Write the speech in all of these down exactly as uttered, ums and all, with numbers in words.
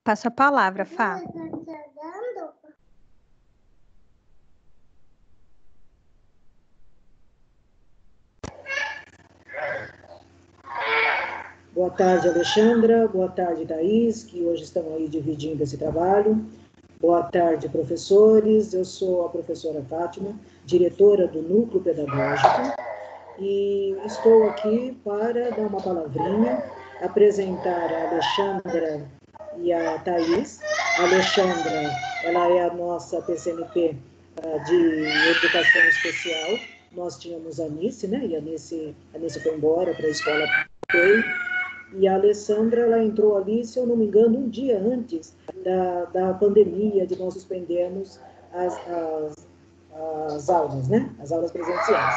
Passa a palavra, Fá. Boa tarde, Alexandra. Boa tarde, Thaís, que hoje estão aí dividindo esse trabalho. Boa tarde, professores. Eu sou a professora Fátima, diretora do Núcleo Pedagógico, e estou aqui para dar uma palavrinha, apresentar a Alexandra e a Thaís. A Alexandra, ela é a nossa P C M P uh, de Educação Especial. Nós tínhamos a Anice, né? E a Anice, a Anice foi embora para a escola. E a Alessandra, ela entrou ali, se eu não me engano, um dia antes da, da pandemia, de nós suspendermos as, as, as aulas, né? As aulas presenciais.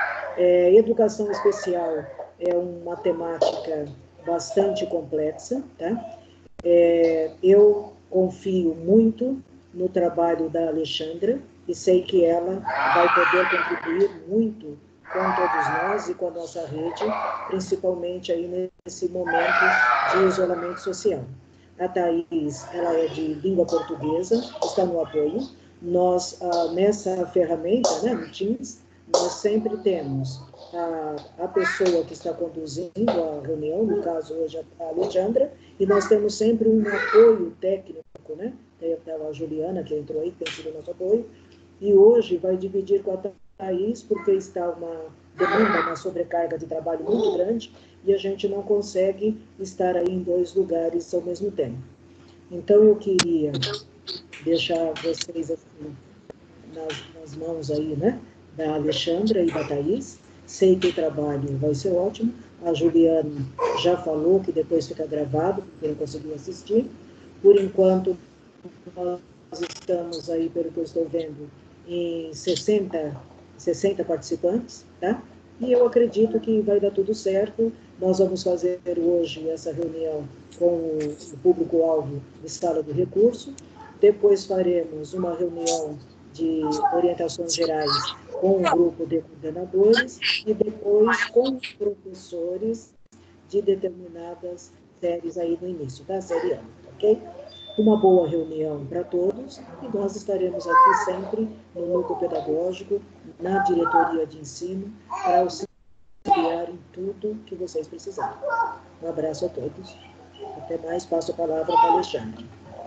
É, educação especial é uma temática bastante complexa, tá? É, eu confio muito no trabalho da Alexandra e sei que ela vai poder contribuir muito com todos nós e com a nossa rede, principalmente aí nesse momento de isolamento social. A Thaís, ela é de língua portuguesa, está no apoio. Nós, ah, nessa ferramenta, né, no Teams, nós sempre temos a, a pessoa que está conduzindo a reunião, no caso hoje a Alexandra, e nós temos sempre um apoio técnico, né? Tem a Juliana, que entrou aí, que tem sido nosso apoio, e hoje vai dividir com a Thaís, porque está uma demanda, uma sobrecarga de trabalho muito grande, e a gente não consegue estar aí em dois lugares ao mesmo tempo. Então, eu queria deixar vocês assim, nas, nas mãos aí, né, da Alexandra e da Thaís. Sei que o trabalho vai ser ótimo. A Juliana já falou que depois fica gravado, porque não conseguiu assistir. Por enquanto, nós estamos aí, pelo que eu estou vendo, em sessenta, sessenta participantes, tá? E eu acredito que vai dar tudo certo. Nós vamos fazer hoje essa reunião com o público-alvo de sala de recurso. Depois faremos uma reunião de orientações gerais com o grupo de coordenadores e depois com os professores de determinadas séries aí no início, tá? Série ano, ok? Uma boa reunião para todos e nós estaremos aqui sempre no núcleo pedagógico, na diretoria de ensino, para auxiliar em tudo que vocês precisarem. Um abraço a todos. Até mais, passo a palavra para a Alexandre.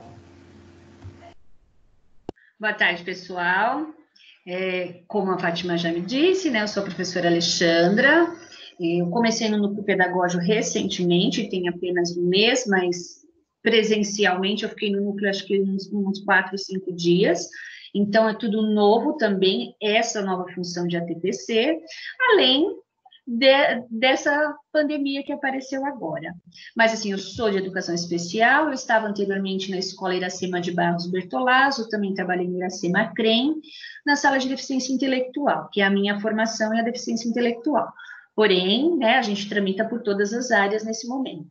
Boa tarde, pessoal. É, como a Fátima já me disse, né, eu sou a professora Alexandra. Eu comecei no núcleo pedagógico recentemente, tem apenas um mês, mas presencialmente eu fiquei no núcleo acho que uns, uns quatro, cinco dias. Então, é tudo novo também, essa nova função de A T P C, além de, dessa pandemia que apareceu agora. Mas, assim, eu sou de educação especial, eu estava anteriormente na escola Iracema de Barros Bertolazzo, também trabalhei no Iracema CREM, na sala de deficiência intelectual, que é a minha formação é a deficiência intelectual. Porém, né, a gente tramita por todas as áreas nesse momento.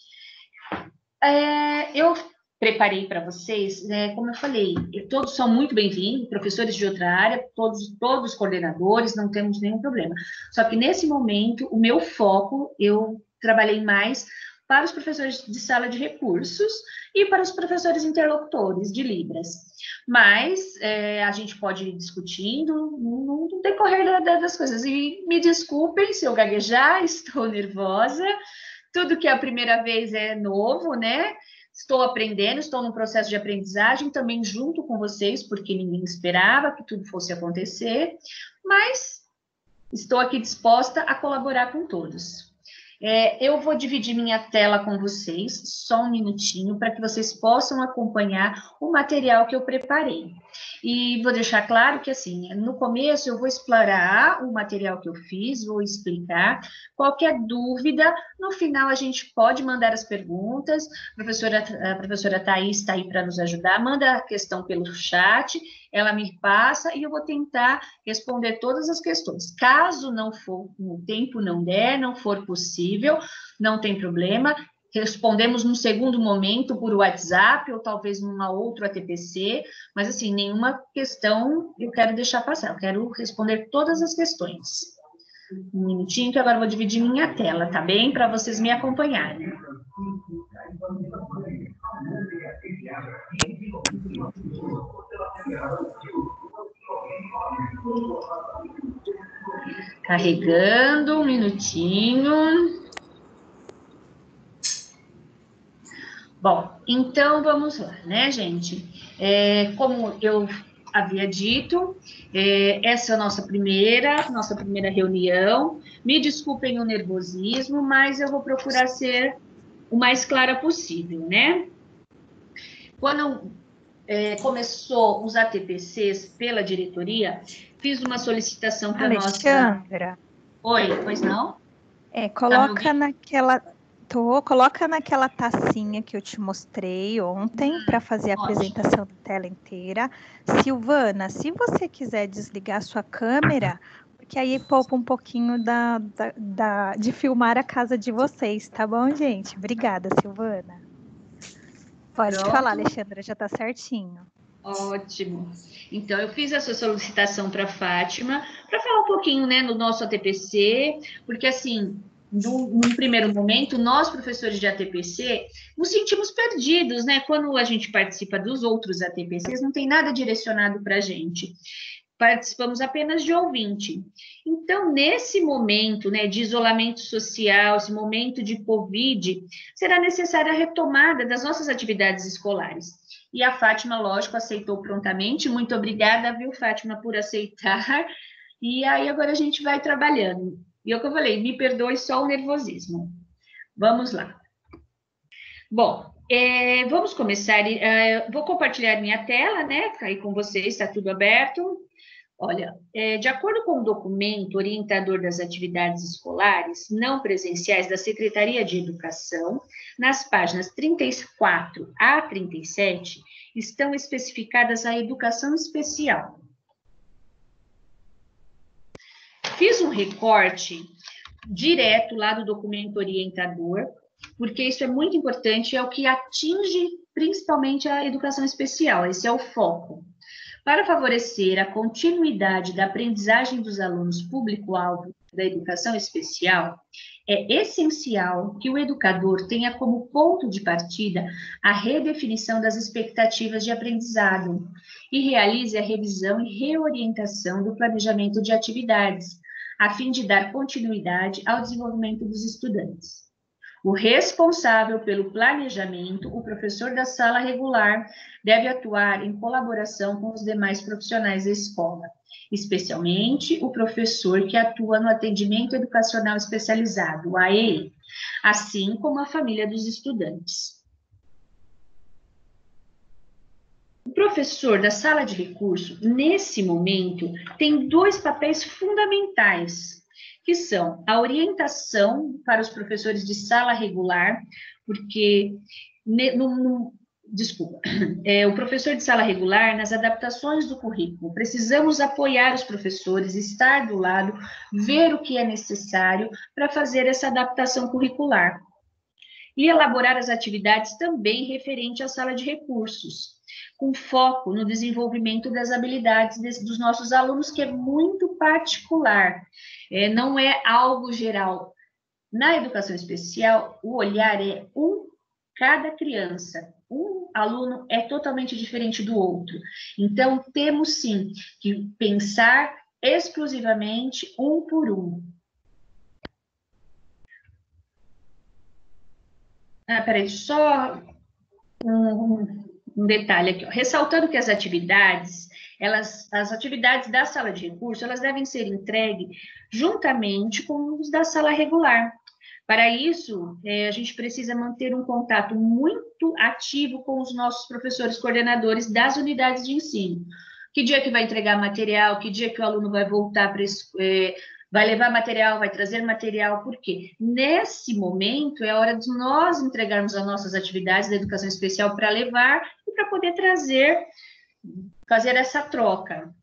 É, eu preparei para vocês, né, como eu falei, todos são muito bem-vindos, professores de outra área, todos, todos coordenadores, não temos nenhum problema. Só que nesse momento, o meu foco, eu trabalhei mais para os professores de sala de recursos e para os professores interlocutores de Libras. Mas é, a gente pode ir discutindo no, no decorrer da, das coisas. E me desculpem se eu gaguejar, estou nervosa. Tudo que é a primeira vez é novo, né? Estou aprendendo, estou num processo de aprendizagem também junto com vocês, porque ninguém esperava que tudo fosse acontecer, mas estou aqui disposta a colaborar com todos. É, eu vou dividir minha tela com vocês, só um minutinho, para que vocês possam acompanhar o material que eu preparei. E vou deixar claro que, assim, no começo eu vou explorar o material que eu fiz, vou explicar. Qualquer dúvida, no final a gente pode mandar as perguntas. A professora, a professora Thaís está aí para nos ajudar. Manda a questão pelo chat, ela me passa e eu vou tentar responder todas as questões. Caso não for, o tempo não der, não for possível, não tem problema, respondemos num segundo momento por WhatsApp ou talvez numa outra A T P C, mas assim, nenhuma questão eu quero deixar passar, eu quero responder todas as questões. Um minutinho que agora eu vou dividir minha tela, tá bem? Para vocês me acompanharem. Carregando, um minutinho. Bom, então vamos lá, né, gente? É, como eu havia dito, é, essa é a nossa primeira, nossa primeira reunião. Me desculpem o nervosismo, mas eu vou procurar ser o mais clara possível, né? Quando é, começou os A T P Cs pela diretoria, fiz uma solicitação para nossa... Alexandra. Oi, pois não? É, coloca tá naquela... Tô, coloca naquela tacinha que eu te mostrei ontem hum, para fazer a ótimo. apresentação da tela inteira. Silvana, se você quiser desligar sua câmera, porque aí poupa um pouquinho da, da, da, de filmar a casa de vocês, tá bom, gente? Obrigada, Silvana. Pode Pronto. falar, Alexandra, já está certinho. Ótimo. Então, eu fiz essa solicitação para a Fátima, para falar um pouquinho, né, no nosso A T P C, porque, assim, num, num primeiro momento, nós, professores de A T P C, nos sentimos perdidos, né? Quando a gente participa dos outros A T P Cs, não tem nada direcionado para a gente. Participamos apenas de ouvinte. Então, nesse momento, né, de isolamento social, esse momento de Covid, será necessária a retomada das nossas atividades escolares. E a Fátima, lógico, aceitou prontamente. Muito obrigada, viu, Fátima, por aceitar. E aí, agora a gente vai trabalhando. E é o que eu falei, me perdoe só o nervosismo. Vamos lá. Bom, é, vamos começar. É, vou compartilhar minha tela, né? Aí com vocês, está tudo aberto. Olha, é, de acordo com o documento orientador das atividades escolares não presenciais da Secretaria de Educação, nas páginas trinta e quatro a trinta e sete, estão especificadas a educação especial. Fiz um recorte direto lá do documento orientador, porque isso é muito importante, é o que atinge principalmente a educação especial, esse é o foco. Para favorecer a continuidade da aprendizagem dos alunos público-alvo da educação especial, é essencial que o educador tenha como ponto de partida a redefinição das expectativas de aprendizado e realize a revisão e reorientação do planejamento de atividades, a fim de dar continuidade ao desenvolvimento dos estudantes. O responsável pelo planejamento, o professor da sala regular, deve atuar em colaboração com os demais profissionais da escola, especialmente o professor que atua no atendimento educacional especializado, o A E E, assim como a família dos estudantes. O professor da sala de recurso, nesse momento, tem dois papéis fundamentais, que são a orientação para os professores de sala regular, porque, no, no, desculpa, é, o professor de sala regular, nas adaptações do currículo, precisamos apoiar os professores, estar do lado, ver o que é necessário para fazer essa adaptação curricular. E elaborar as atividades também referente à sala de recursos, com foco no desenvolvimento das habilidades desse, dos nossos alunos, que é muito particular, é, não é algo geral. Na educação especial, o olhar é um cada criança, um aluno é totalmente diferente do outro. Então, temos sim que pensar exclusivamente um por um. Ah, peraí, só um, um detalhe aqui, ó. Ressaltando que as atividades, elas, as atividades da sala de recurso, elas devem ser entregues juntamente com os da sala regular. Para isso, é, a gente precisa manter um contato muito ativo com os nossos professores coordenadores das unidades de ensino. Que dia que vai entregar material, que dia que o aluno vai voltar para é, vai levar material, vai trazer material, por quê? Nesse momento, é a hora de nós entregarmos as nossas atividades da educação especial para levar e para poder trazer, fazer essa troca.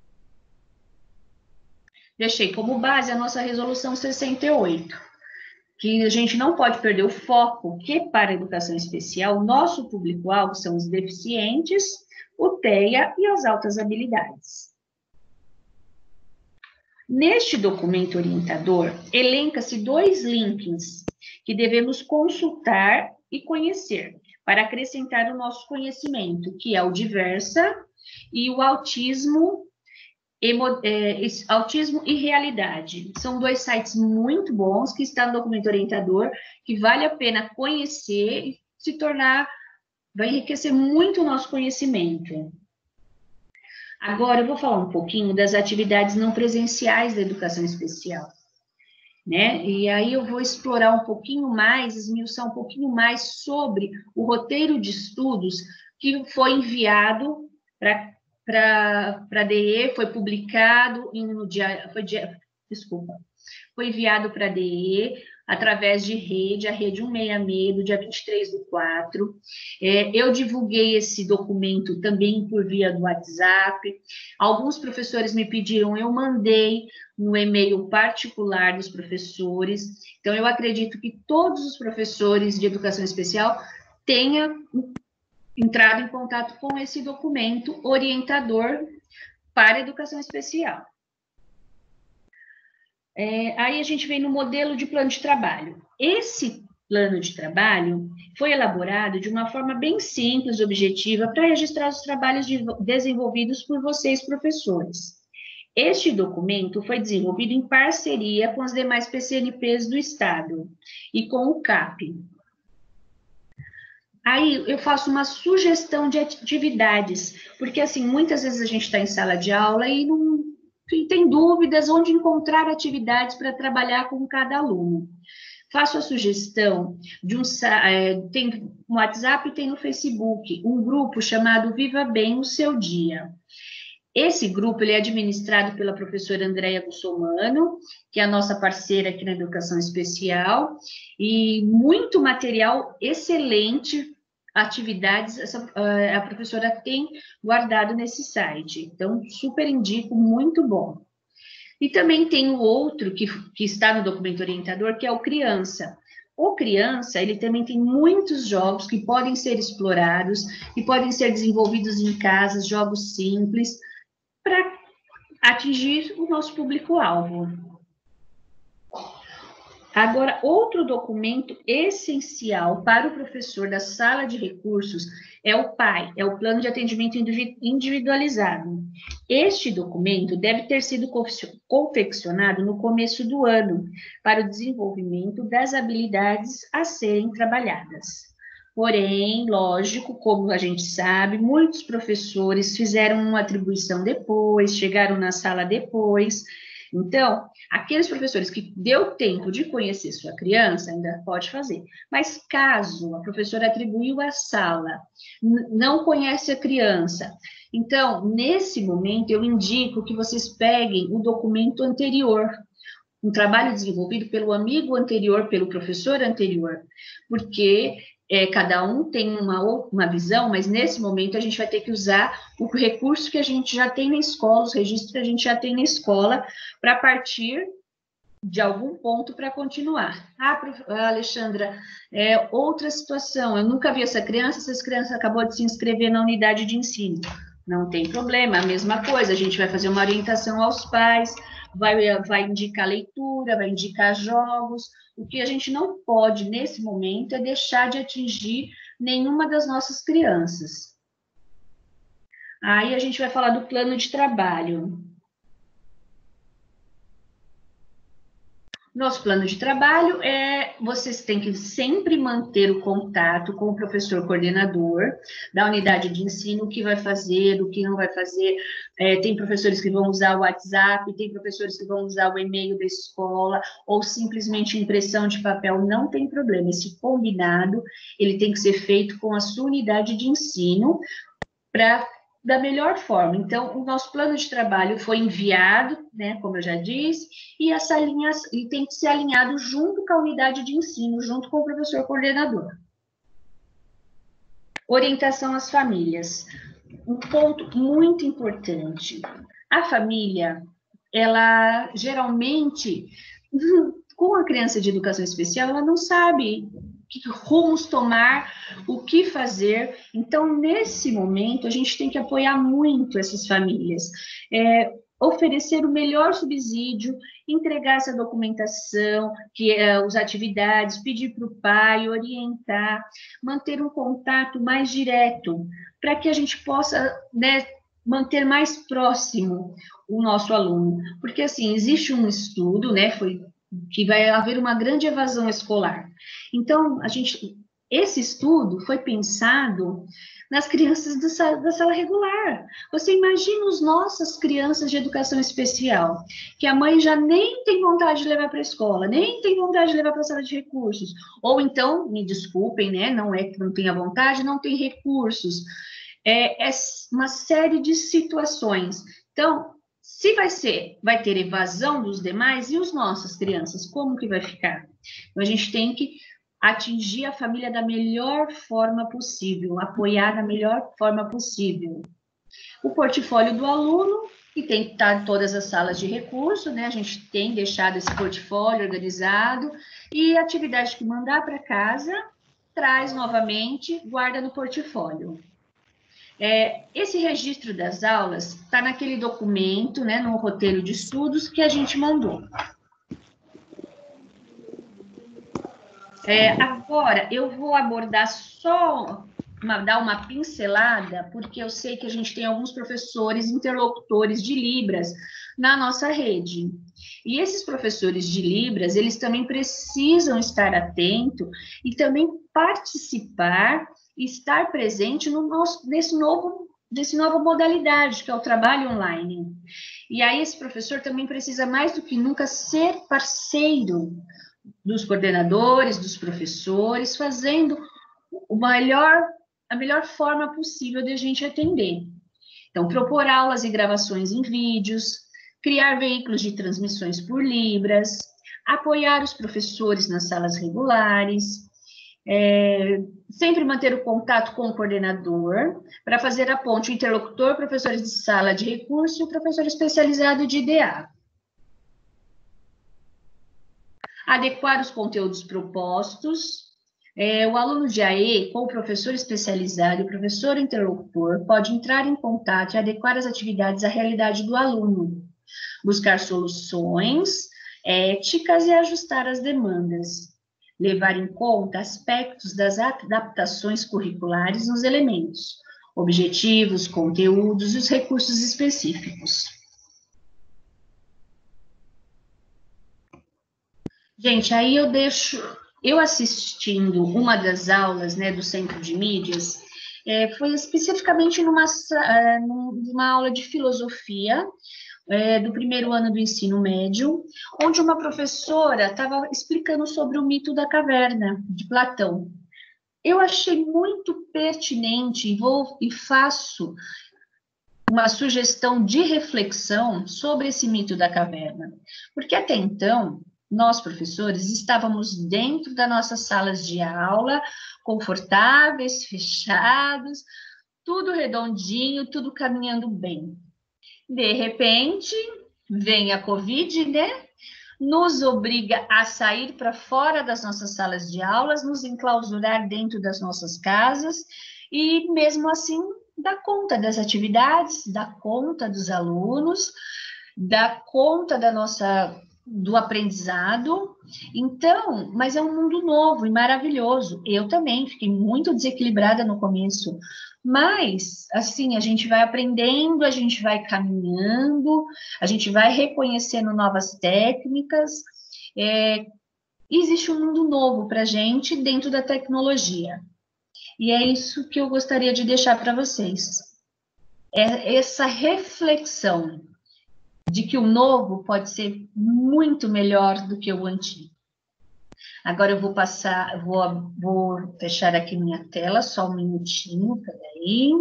Deixei como base a nossa resolução sessenta e oito, que a gente não pode perder o foco, que para a educação especial, nosso público-alvo são os deficientes, o T E A e as altas habilidades. Neste documento orientador, elenca-se dois links que devemos consultar e conhecer para acrescentar o nosso conhecimento, que é o Diversa e o Autismo Emo, é, Autismo e Realidade. São dois sites muito bons que estão no documento orientador, que vale a pena conhecer e se tornar, vai enriquecer muito o nosso conhecimento. Agora, eu vou falar um pouquinho das atividades não presenciais da educação especial, né? E aí eu vou explorar um pouquinho mais, esmiuçar um pouquinho mais sobre o roteiro de estudos que foi enviado para para a D E, foi publicado em, no dia, foi dia, desculpa, foi enviado para a D E através de rede, a rede cento e sessenta e seis, do dia vinte e três do quatro. É, eu divulguei esse documento também por via do WhatsApp. Alguns professores me pediram, eu mandei no e-mail particular dos professores. Então, eu acredito que todos os professores de educação especial tenham entrado em contato com esse documento orientador para a educação especial. É, aí a gente vem no modelo de plano de trabalho. Esse plano de trabalho foi elaborado de uma forma bem simples e objetiva para registrar os trabalhos de, desenvolvidos por vocês, professores. Este documento foi desenvolvido em parceria com as demais P C N Ps do Estado e com o C A P. Aí eu faço uma sugestão de atividades, porque assim, muitas vezes a gente está em sala de aula e não e tem dúvidas onde encontrar atividades para trabalhar com cada aluno. Faço a sugestão de um, é, tem no WhatsApp e tem no Facebook, um grupo chamado Viva Bem o Seu Dia. Esse grupo ele é administrado pela professora Andréia Bussomano, que é a nossa parceira aqui na Educação Especial, e muito material excelente, atividades, essa, a professora tem guardado nesse site. Então, super indico, muito bom. E também tem o outro que, que está no documento orientador, que é o Criança. O Criança, ele também tem muitos jogos que podem ser explorados e podem ser desenvolvidos em casa, jogos simples, para atingir o nosso público-alvo. Agora, outro documento essencial para o professor da sala de recursos é o P A I, é o Plano de Atendimento Individualizado. Este documento deve ter sido confeccionado no começo do ano para o desenvolvimento das habilidades a serem trabalhadas. Porém, lógico, como a gente sabe, muitos professores fizeram uma atribuição depois, chegaram na sala depois. Então, aqueles professores que deu tempo de conhecer sua criança, ainda pode fazer. Mas caso a professora atribuiu a sala, não conhece a criança, então, nesse momento, eu indico que vocês peguem o documento anterior, um trabalho desenvolvido pelo amigo anterior, pelo professor anterior, porque é, cada um tem uma, uma visão, mas nesse momento a gente vai ter que usar o recurso que a gente já tem na escola, os registros que a gente já tem na escola, para partir de algum ponto para continuar. Ah, prof... Alexandra, é outra situação, eu nunca vi essa criança, essa criança acabou de se inscrever na unidade de ensino. Não tem problema, a mesma coisa, a gente vai fazer uma orientação aos pais, vai, vai indicar leitura, vai indicar jogos. O que a gente não pode, nesse momento, é deixar de atingir nenhuma das nossas crianças. Aí a gente vai falar do plano de trabalho. Nosso plano de trabalho é, vocês têm que sempre manter o contato com o professor coordenador da unidade de ensino, o que vai fazer, o que não vai fazer. É, tem professores que vão usar o WhatsApp, tem professores que vão usar o e-mail da escola, ou simplesmente impressão de papel, não tem problema. Esse combinado, ele tem que ser feito com a sua unidade de ensino, para da melhor forma. Então, o nosso plano de trabalho foi enviado, né, como eu já disse, e essa linha e tem que ser alinhado junto com a unidade de ensino, junto com o professor coordenador. Orientação às famílias. Um ponto muito importante. A família, ela geralmente, com a criança de educação especial, ela não sabe que rumos tomar, o que fazer. Então, nesse momento, a gente tem que apoiar muito essas famílias, é, oferecer o melhor subsídio, entregar essa documentação, que é, as atividades, pedir para o pai, orientar, manter um contato mais direto, para que a gente possa, né, manter mais próximo o nosso aluno, porque assim, existe um estudo, né, foi que vai haver uma grande evasão escolar. Então, a gente, esse estudo foi pensado nas crianças da, da sala regular. Você imagina as nossas crianças de educação especial, que a mãe já nem tem vontade de levar para a escola, nem tem vontade de levar para a sala de recursos, ou então, me desculpem, né, não é que não tenha vontade, não tem recursos. É, é uma série de situações. Então, se vai ser, vai ter evasão dos demais, e os nossas crianças, como que vai ficar? Então, a gente tem que atingir a família da melhor forma possível, apoiar da melhor forma possível. O portfólio do aluno, que tem que estar em todas as salas de recurso, né? A gente tem deixado esse portfólio organizado, e a atividade que mandar para casa, traz novamente, guarda no portfólio. É, esse registro das aulas está naquele documento, né, no roteiro de estudos que a gente mandou. É, agora, eu vou abordar só, uma, dar uma pincelada, porque eu sei que a gente tem alguns professores interlocutores de Libras na nossa rede. E esses professores de Libras, eles também precisam estar atentos e também participar, estar presente no nosso, nesse novo, nesse nova modalidade, que é o trabalho online. E aí esse professor também precisa mais do que nunca ser parceiro dos coordenadores, dos professores, fazendo o melhor, a melhor forma possível de a gente atender. Então, propor aulas e gravações em vídeos, criar veículos de transmissões por Libras, apoiar os professores nas salas regulares, é, sempre manter o contato com o coordenador, para fazer a ponte interlocutor, professores de sala de recurso e o professor especializado de I D A. Adequar os conteúdos propostos. É, o aluno de A E, com o professor especializado e o professor interlocutor, pode entrar em contato e adequar as atividades à realidade do aluno, buscar soluções éticas e ajustar as demandas, levar em conta aspectos das adaptações curriculares nos elementos, objetivos, conteúdos e os recursos específicos. Gente, aí eu deixo, eu assistindo uma das aulas, né, do Centro de Mídias, é, foi especificamente numa, numa aula de filosofia, é, do primeiro ano do ensino médio, onde uma professora estava explicando sobre o mito da caverna, de Platão. Eu achei muito pertinente e, vou, e faço uma sugestão de reflexão sobre esse mito da caverna, porque até então, nós, professores, estávamos dentro das nossas salas de aula, confortáveis, fechados, tudo redondinho, tudo caminhando bem. De repente, vem a Covid, né? Nos obriga a sair para fora das nossas salas de aulas, nos enclausurar dentro das nossas casas, e mesmo assim, dá conta das atividades, dá conta dos alunos, dá conta da nossa, do aprendizado. Então, mas é um mundo novo e maravilhoso. Eu também fiquei muito desequilibrada no começo, mas, assim, a gente vai aprendendo, a gente vai caminhando, a gente vai reconhecendo novas técnicas. É, existe um mundo novo para a gente dentro da tecnologia. E é isso que eu gostaria de deixar para vocês. É essa reflexão de que o novo pode ser muito melhor do que o antigo. Agora eu vou passar, vou, vou fechar aqui minha tela, só um minutinho, peraí.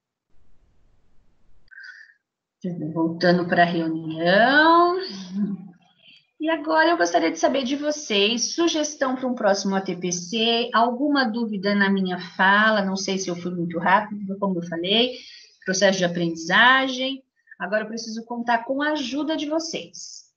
Voltando para a reunião. E agora eu gostaria de saber de vocês, sugestão para um próximo A T P C, alguma dúvida na minha fala, não sei se eu fui muito rápido, como eu falei, processo de aprendizagem. Agora eu preciso contar com a ajuda de vocês.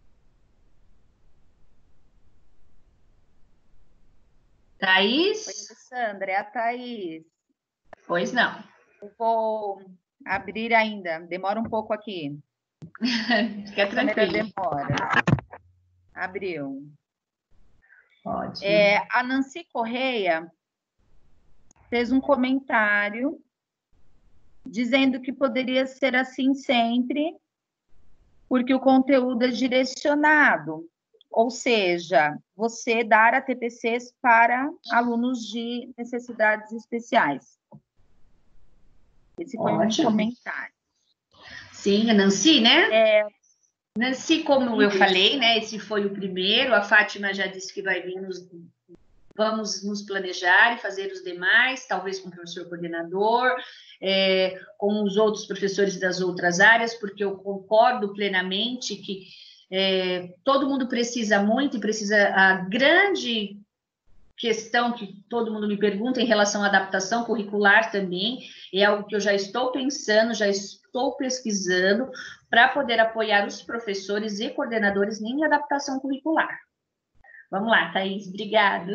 Thaís? Oi, Alessandra, é a Thaís. Pois não. Eu vou abrir ainda, demora um pouco aqui. Fica tranquilo. Demora. Abriu. Pode. É, a Nancy Correia fez um comentário dizendo que poderia ser assim sempre, porque o conteúdo é direcionado, ou seja, você dar A T P Cs para alunos de necessidades especiais. Esse foi Ótimo. um comentário. Sim, a Nancy, né? É, Nancy, como eu falei, né? Esse foi o primeiro. A Fátima já disse que vai vir nos... Vamos nos planejar e fazer os demais, talvez com o professor coordenador, é, com os outros professores das outras áreas, porque eu concordo plenamente que é, todo mundo precisa muito e precisa... A grande questão que todo mundo me pergunta em relação à adaptação curricular também, é algo que eu já estou pensando, já estou pesquisando, para poder apoiar os professores e coordenadores em adaptação curricular. Vamos lá, Thaís, obrigada.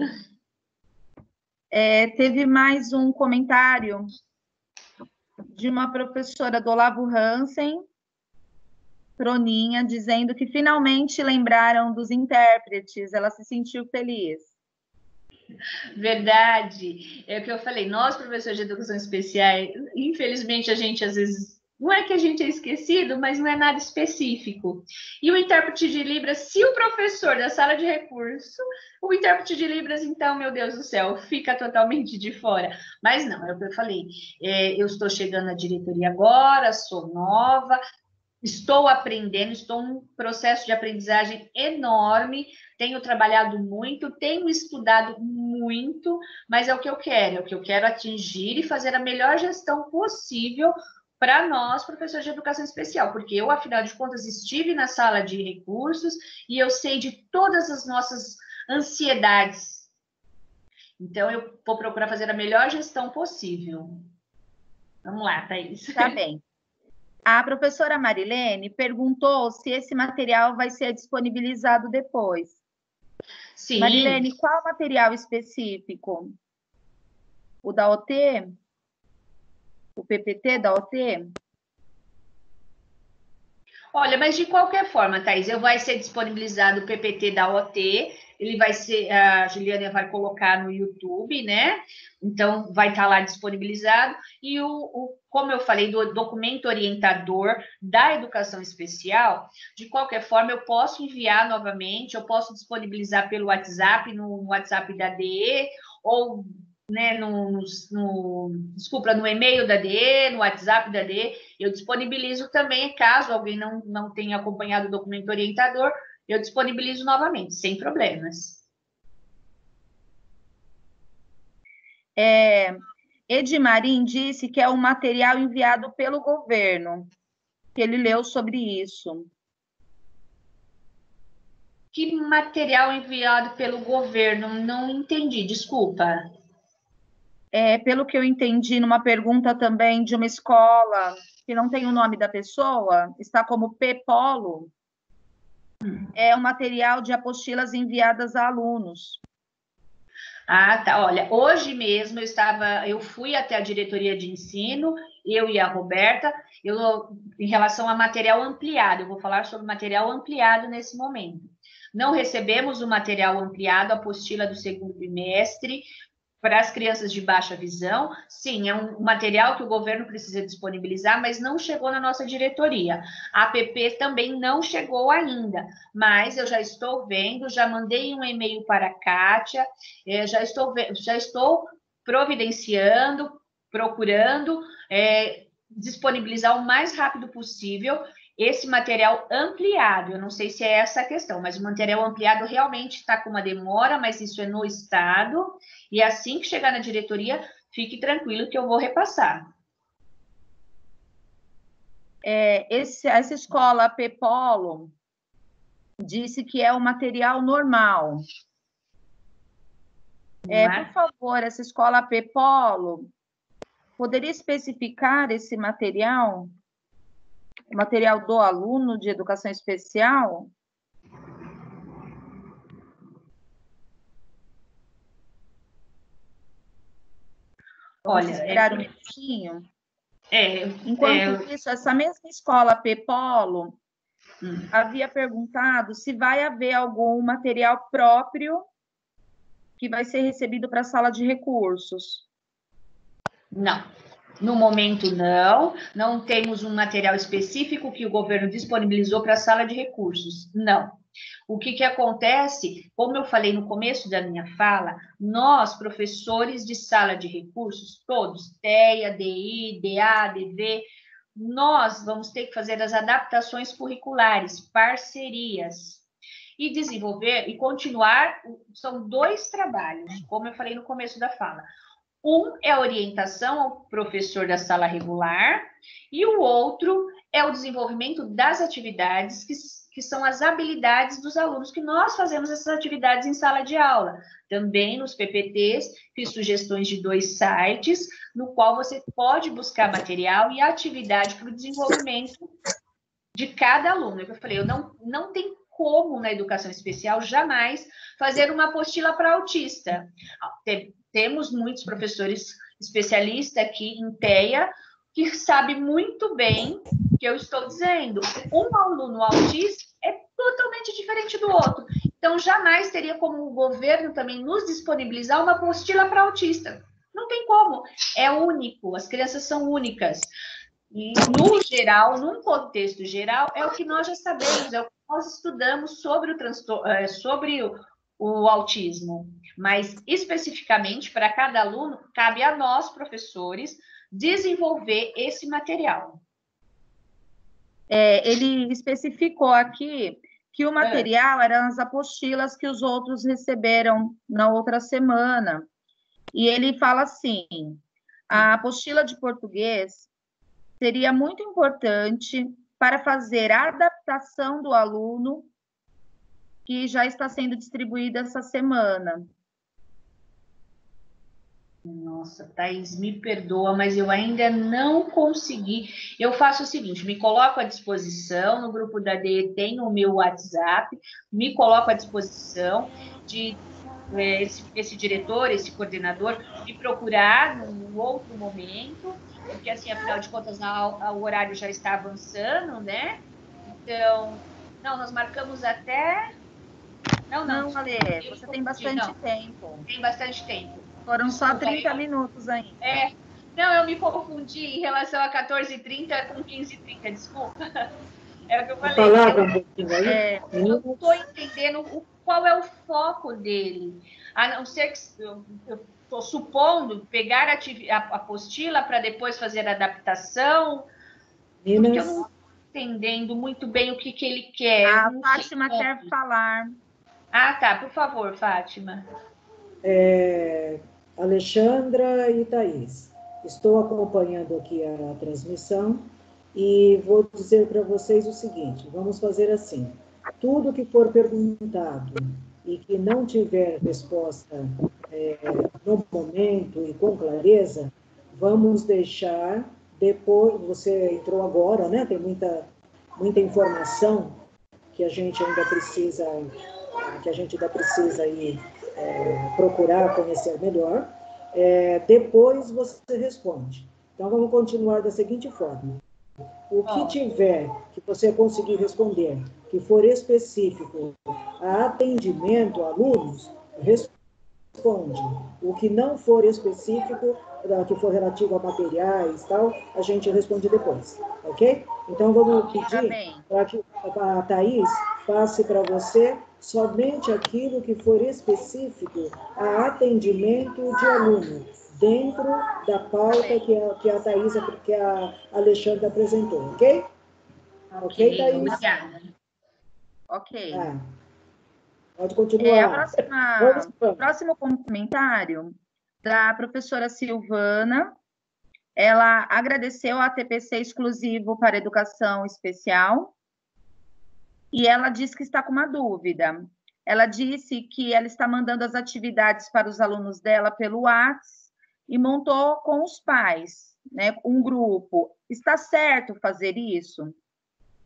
É, teve mais um comentário de uma professora do Olavo Hansen, Proninha, dizendo que finalmente lembraram dos intérpretes, ela se sentiu feliz. Verdade, é o que eu falei, nós, professores de educação especial, infelizmente a gente às vezes, não é que a gente é esquecido, mas não é nada específico. E o intérprete de Libras, se o professor da sala de recurso, o intérprete de Libras, então, meu Deus do céu, fica totalmente de fora. Mas não, é o que eu falei, é, eu estou chegando na diretoria agora, sou nova, estou aprendendo, estou num processo de aprendizagem enorme, tenho trabalhado muito, tenho estudado muito, mas é o que eu quero, é o que eu quero atingir e fazer a melhor gestão possível para nós, professores de educação especial, porque eu, afinal de contas, estive na sala de recursos e eu sei de todas as nossas ansiedades. Então, eu vou procurar fazer a melhor gestão possível. Vamos lá, Thaís. Tá bem. A professora Marilene perguntou se esse material vai ser disponibilizado depois. Sim. Marilene, qual material específico? O da O T? O P P T da O T? Olha, mas de qualquer forma, Thaís, eu vai ser disponibilizado o P P T da O T, ele vai ser, a Juliana vai colocar no YouTube, né? Então, vai estar lá disponibilizado. E o, o, como eu falei, do documento orientador da educação especial, de qualquer forma, eu posso enviar novamente, eu posso disponibilizar pelo WhatsApp, no, no WhatsApp da D E, ou né, no, no, no, desculpa, no e-mail da D E, no WhatsApp da D E, eu disponibilizo também, caso alguém não, não tenha acompanhado o documento orientador, eu disponibilizo novamente, sem problemas. É, Edmarim disse que é um material enviado pelo governo, que ele leu sobre isso. Que material enviado pelo governo? Não entendi, desculpa. É, pelo que eu entendi, numa pergunta também de uma escola que não tem o nome da pessoa, está como P-Polo, hum. é um material de apostilas enviadas a alunos. Ah, tá. Olha, hoje mesmo eu estava, eu fui até a diretoria de ensino, eu e a Roberta, eu, em relação a material ampliado, eu vou falar sobre material ampliado nesse momento. Não recebemos o material ampliado, a apostila do segundo bimestre, para as crianças de baixa visão, sim, é um material que o governo precisa disponibilizar, mas não chegou na nossa diretoria. A A P P também não chegou ainda, mas eu já estou vendo, já mandei um e-mail para a Kátia, já estou, já estou providenciando, procurando é, disponibilizar o mais rápido possível esse material ampliado. Eu não sei se é essa a questão, mas o material ampliado realmente está com uma demora, mas isso é no estado, e assim que chegar na diretoria, fique tranquilo que eu vou repassar. É, esse, essa escola P-Polo disse que é o material normal. É, por favor, essa escola P-Polo poderia especificar esse material? O material do aluno de educação especial? Vamos Olha, esperar é... um minutinho. É, Enquanto é... isso, essa mesma escola P-Polo hum. havia perguntado se vai haver algum material próprio que vai ser recebido para a sala de recursos. Não, No momento, não. Não temos um material específico que o governo disponibilizou para a sala de recursos. Não. O que, que acontece, como eu falei no começo da minha fala, nós, professores de sala de recursos, todos, T E A, D I, D A, D V, nós vamos ter que fazer as adaptações curriculares, parcerias, e desenvolver e continuar, são dois trabalhos, como eu falei no começo da fala. Um é a orientação ao professor da sala regular e o outro é o desenvolvimento das atividades, que, que são as habilidades dos alunos, que nós fazemos essas atividades em sala de aula. Também nos P P Ts, fiz sugestões de dois sites, no qual você pode buscar material e atividade para o desenvolvimento de cada aluno. Eu falei, eu não, não tem como na educação especial jamais fazer uma apostila para autista. Temos muitos professores especialistas aqui em T E A que sabem muito bem o que eu estou dizendo. Um aluno autista é totalmente diferente do outro. Então, jamais teria como o governo também nos disponibilizar uma apostila para autista. Não tem como. É único. As crianças são únicas. E, no geral, num contexto geral, é o que nós já sabemos, é o que nós estudamos sobre o transtorno, sobre o, o autismo. Mas, especificamente, para cada aluno, cabe a nós, professores, desenvolver esse material. É, ele especificou aqui que o material é. eram as apostilas que os outros receberam na outra semana. E ele fala assim, a apostila de português seria muito importante para fazer a adaptação do aluno que já está sendo distribuída essa semana. Nossa, Thaís, me perdoa, mas eu ainda não consegui. Eu faço o seguinte, me coloco à disposição, no grupo da D E tem o meu WhatsApp, me coloco à disposição de esse, esse diretor, esse coordenador, me procurar num outro momento, porque, assim, afinal de contas, o horário já está avançando, né? Então, não, nós marcamos até... Não, não, não Ale, você tem bastante não, tempo. Tem bastante tempo. Foram Desculpa, só trinta eu... minutos ainda. É, não, eu me confundi em relação a quatorze e trinta com quinze e trinta, desculpa. É o que eu falei. Palavra, eu é, não estou entendendo o, qual é o foco dele. A não ser que eu estou supondo pegar a, a apostila para depois fazer a adaptação, Minas. Porque eu não estou entendendo muito bem o que, que ele quer. A Fátima sei. quer falar. Ah, tá, por favor, Fátima. É, Alexandra e Thaís, estou acompanhando aqui a transmissão e vou dizer para vocês o seguinte, vamos fazer assim, tudo que for perguntado e que não tiver resposta é, no momento e com clareza, vamos deixar depois, você entrou agora, né, tem muita, muita informação que a gente ainda precisa, que a gente ainda precisa aí, é, procurar conhecer melhor, é, depois você responde. Então, vamos continuar da seguinte forma. O que tiver que você conseguir responder, que for específico a atendimento a alunos, responde. O que não for específico, que for relativo a materiais e tal, a gente responde depois, ok? Então, vamos pedir para que a Thaís passe para você somente aquilo que for específico a atendimento de aluno, dentro da pauta que a, que a Thaís, que a Alexandra apresentou, ok? Ok, okay Thaís? Obrigada. Ok. Ah, pode continuar. É, a próxima, o próximo comentário da professora Silvana, ela agradeceu a T P C exclusivo para educação especial e ela disse que está com uma dúvida. Ela disse que ela está mandando as atividades para os alunos dela pelo WhatsApp e montou com os pais, né, um grupo. Está certo fazer isso?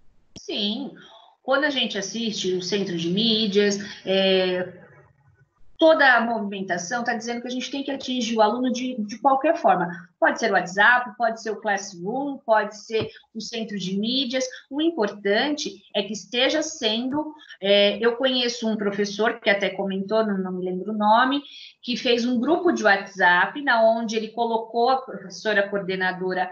Sim. Quando a gente assiste o Centro de Mídias, é, toda a movimentação está dizendo que a gente tem que atingir o aluno de, de qualquer forma. Pode ser o WhatsApp, pode ser o Classroom, pode ser o centro de mídias. O importante é que esteja sendo... É, eu conheço um professor, que até comentou, não, não me lembro o nome, que fez um grupo de WhatsApp, na onde ele colocou a professora coordenadora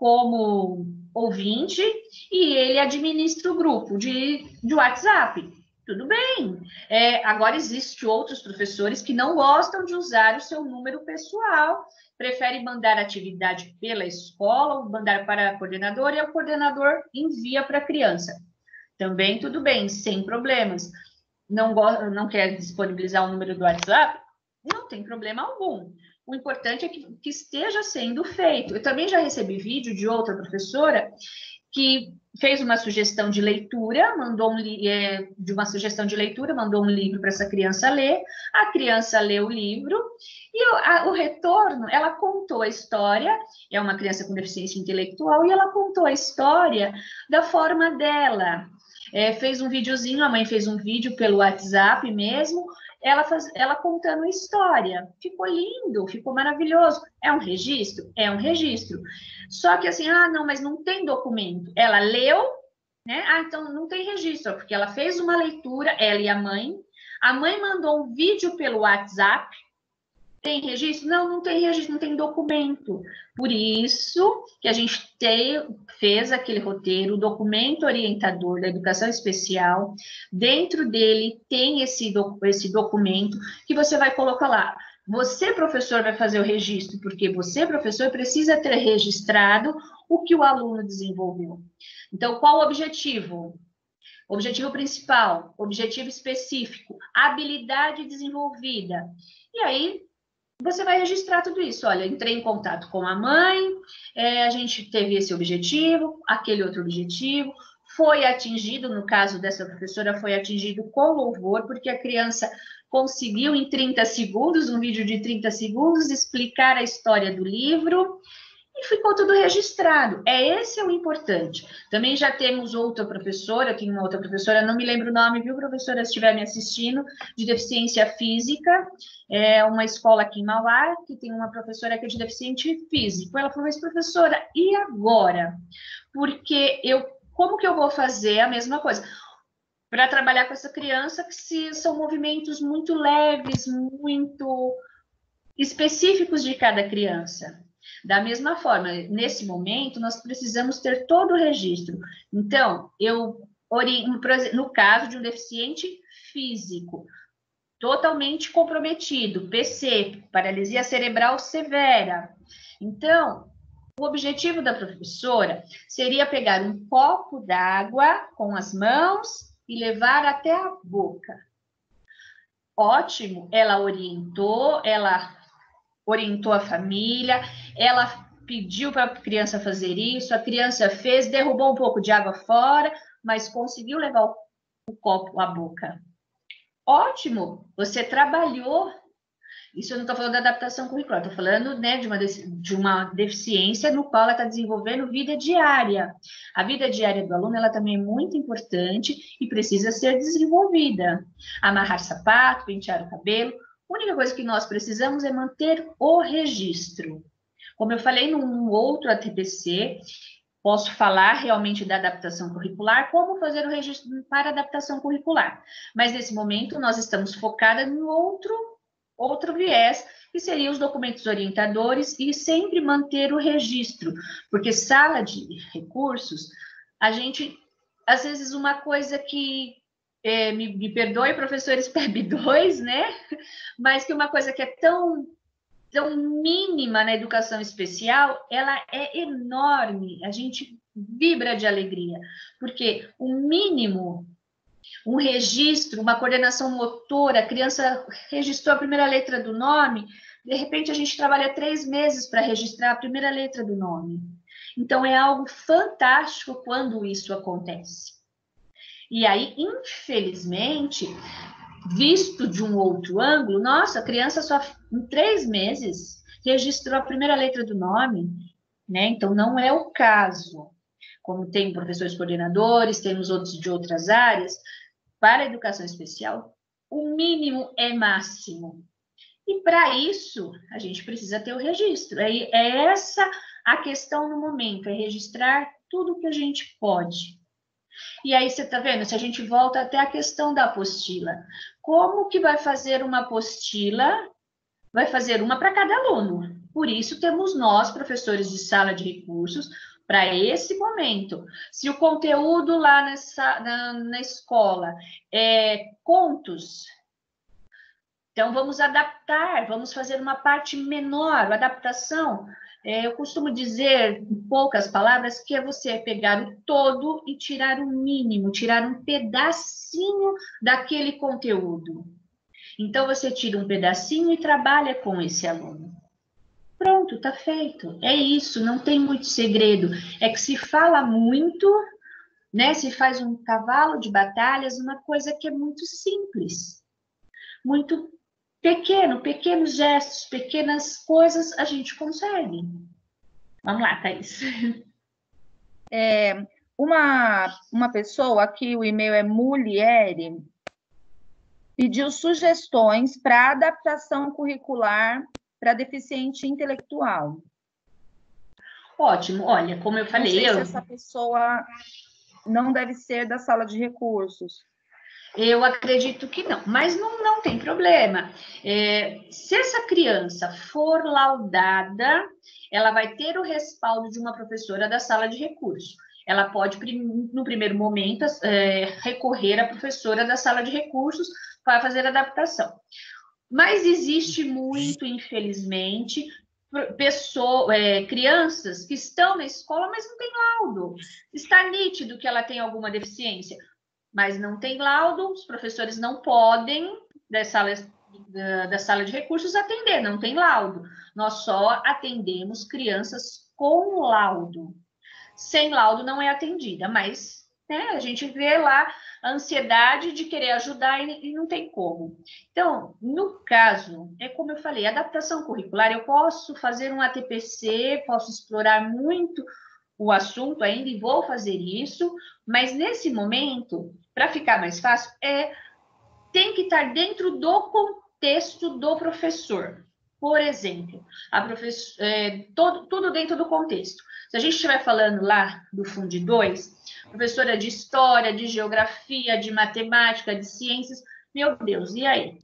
como ouvinte, e ele administra o grupo de, de WhatsApp. Tudo bem. É, agora, existem outros professores que não gostam de usar o seu número pessoal, preferem mandar atividade pela escola, ou mandar para a coordenadora, e o coordenador envia para a criança. Também tudo bem, sem problemas. Não, não quer disponibilizar o número do WhatsApp? Não tem problema algum. O importante é que, que esteja sendo feito. Eu também já recebi vídeo de outra professora que fez uma sugestão de leitura, mandou um, é, de uma sugestão de leitura, mandou um livro para essa criança ler, a criança leu o livro, e o, a, o retorno, ela contou a história, é uma criança com deficiência intelectual, e ela contou a história da forma dela. É, fez um videozinho, a mãe fez um vídeo pelo WhatsApp mesmo, ela, faz, ela contando a história. Ficou lindo, ficou maravilhoso. É um registro? É um registro. Só que assim, ah, não, mas não tem documento. Ela leu, né? Ah, então não tem registro, porque ela fez uma leitura, ela e a mãe. A mãe mandou um vídeo pelo WhatsApp. Tem registro? Não, não tem registro, não tem documento. Por isso que a gente te, fez aquele roteiro, o documento orientador da educação especial. Dentro dele tem esse, esse documento que você vai colocar lá. Você, professor, vai fazer o registro, porque você, professor, precisa ter registrado o que o aluno desenvolveu. Então, qual o objetivo? Objetivo principal, objetivo específico, habilidade desenvolvida. E aí, você vai registrar tudo isso. Olha, entrei em contato com a mãe, é, a gente teve esse objetivo, aquele outro objetivo, foi atingido, no caso dessa professora, foi atingido com louvor, porque a criança conseguiu em trinta segundos, um vídeo de trinta segundos, explicar a história do livro, e ficou tudo registrado. É esse é o importante. Também já temos outra professora, tem uma outra professora, não me lembro o nome, viu, professora, se estiver me assistindo, de deficiência física, é uma escola aqui em Mauá, que tem uma professora que é de deficiente físico. Ela falou, mas professora, e agora? Porque eu, como que eu vou fazer a mesma coisa? Para trabalhar com essa criança, que se, são movimentos muito leves, muito específicos de cada criança. Da mesma forma, nesse momento, nós precisamos ter todo o registro. Então, eu no caso de um deficiente físico, totalmente comprometido, P C, paralisia cerebral severa. Então, o objetivo da professora seria pegar um copo d'água com as mãos e levar até a boca. Ótimo, ela orientou, ela orientou a família, ela pediu para a criança fazer isso, a criança fez, derrubou um pouco de água fora, mas conseguiu levar o, o copo à boca. Ótimo, você trabalhou. Isso eu não estou falando da adaptação curricular, estou falando, né, de, uma, de uma deficiência no qual ela está desenvolvendo vida diária. A vida diária do aluno, ela também é muito importante e precisa ser desenvolvida. Amarrar sapato, pentear o cabelo. A única coisa que nós precisamos é manter o registro. Como eu falei num outro A T P C, posso falar realmente da adaptação curricular, como fazer o registro para adaptação curricular. Mas, nesse momento, nós estamos focadas em outro, outro viés, que seriam os documentos orientadores e sempre manter o registro. Porque sala de recursos, a gente, às vezes, uma coisa que, é, me, me perdoe, professores P E B dois, né? Mas que uma coisa que é tão... tão mínima na educação especial, ela é enorme, a gente vibra de alegria, porque o mínimo, um registro, uma coordenação motora, a criança registrou a primeira letra do nome, de repente a gente trabalha três meses para registrar a primeira letra do nome. Então, é algo fantástico quando isso acontece. E aí, infelizmente, visto de um outro ângulo, nossa, a criança só em três meses registrou a primeira letra do nome, né? Então, não é o caso. Como tem professores coordenadores, temos outros de outras áreas, para a educação especial, o mínimo é máximo. E para isso, a gente precisa ter o registro. É, é essa a questão no momento, é registrar tudo que a gente pode. E aí, você está vendo? Se a gente volta até a questão da apostila. Como que vai fazer uma apostila? Vai fazer uma para cada aluno. Por isso, temos nós, professores de sala de recursos, para esse momento. Se o conteúdo lá nessa, na, na escola é contos, então vamos adaptar, vamos fazer uma parte menor. A adaptação, é, eu costumo dizer, em poucas palavras, que é você pegar o todo e tirar o mínimo, tirar um pedacinho daquele conteúdo. Então, você tira um pedacinho e trabalha com esse aluno. Pronto, está feito. É isso, não tem muito segredo. É que se fala muito, né? Se faz um cavalo de batalhas, uma coisa que é muito simples, muito pequeno, pequenos gestos, pequenas coisas a gente consegue. Vamos lá, Thaís. É, uma, uma pessoa, aqui o e-mail é Muliere, pediu sugestões para adaptação curricular para deficiente intelectual. Ótimo, olha, como eu falei... Não sei eu... se essa pessoa não deve ser da sala de recursos. Eu acredito que não, mas não, não tem problema. É, se essa criança for laudada, ela vai ter o respaldo de uma professora da sala de recursos. Ela pode, no primeiro momento, é, recorrer à professora da sala de recursos para fazer a adaptação. Mas existe muito, infelizmente, pessoa, é, crianças que estão na escola, mas não tem laudo. Está nítido que ela tem alguma deficiência, mas não tem laudo, os professores não podem, da sala, da, da sala de recursos, atender, não tem laudo. Nós só atendemos crianças com laudo. Sem laudo não é atendida, mas né, a gente vê lá a ansiedade de querer ajudar e, e não tem como. Então, no caso, é como eu falei, adaptação curricular, eu posso fazer um A T P C, posso explorar muito o assunto ainda e vou fazer isso, mas nesse momento, para ficar mais fácil, é, tem que estar dentro do contexto do professor. Por exemplo, a professor, é, todo, tudo dentro do contexto. Se a gente estiver falando lá do Fundi dois, professora de História, de Geografia, de Matemática, de Ciências, meu Deus, e aí?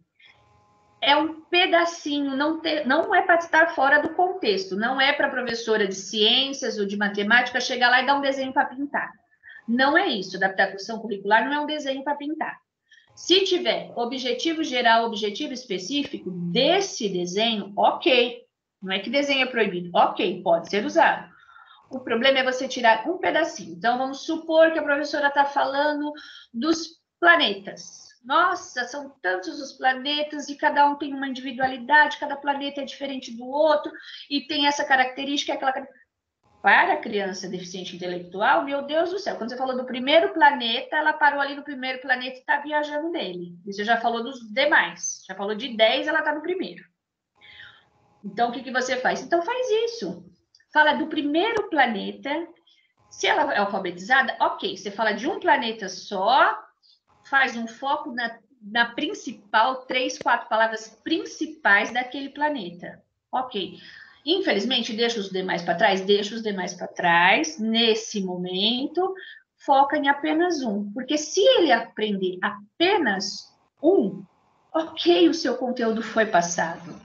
É um pedacinho, não, ter, não é para estar fora do contexto, não é para a professora de ciências ou de matemática chegar lá e dar um desenho para pintar. Não é isso, adaptação curricular não é um desenho para pintar. Se tiver objetivo geral, objetivo específico desse desenho, ok. Não é que desenho é proibido, ok, pode ser usado. O problema é você tirar um pedacinho. Então, vamos supor que a professora está falando dos planetas. Nossa, são tantos os planetas e cada um tem uma individualidade, cada planeta é diferente do outro e tem essa característica, aquela característica. Para a criança deficiente intelectual, meu Deus do céu, quando você falou do primeiro planeta, ela parou ali no primeiro planeta e está viajando nele. E você já falou dos demais, já falou de dez, ela está no primeiro. Então, o que, que você faz? Então, faz isso. Fala do primeiro planeta. Se ela é alfabetizada, ok, você fala de um planeta só, faz um foco na, na principal, três, quatro palavras principais daquele planeta. Ok. Infelizmente, deixa os demais para trás? Deixa os demais para trás. Nesse momento, foca em apenas um. Porque se ele aprender apenas um, ok, o seu conteúdo foi passado.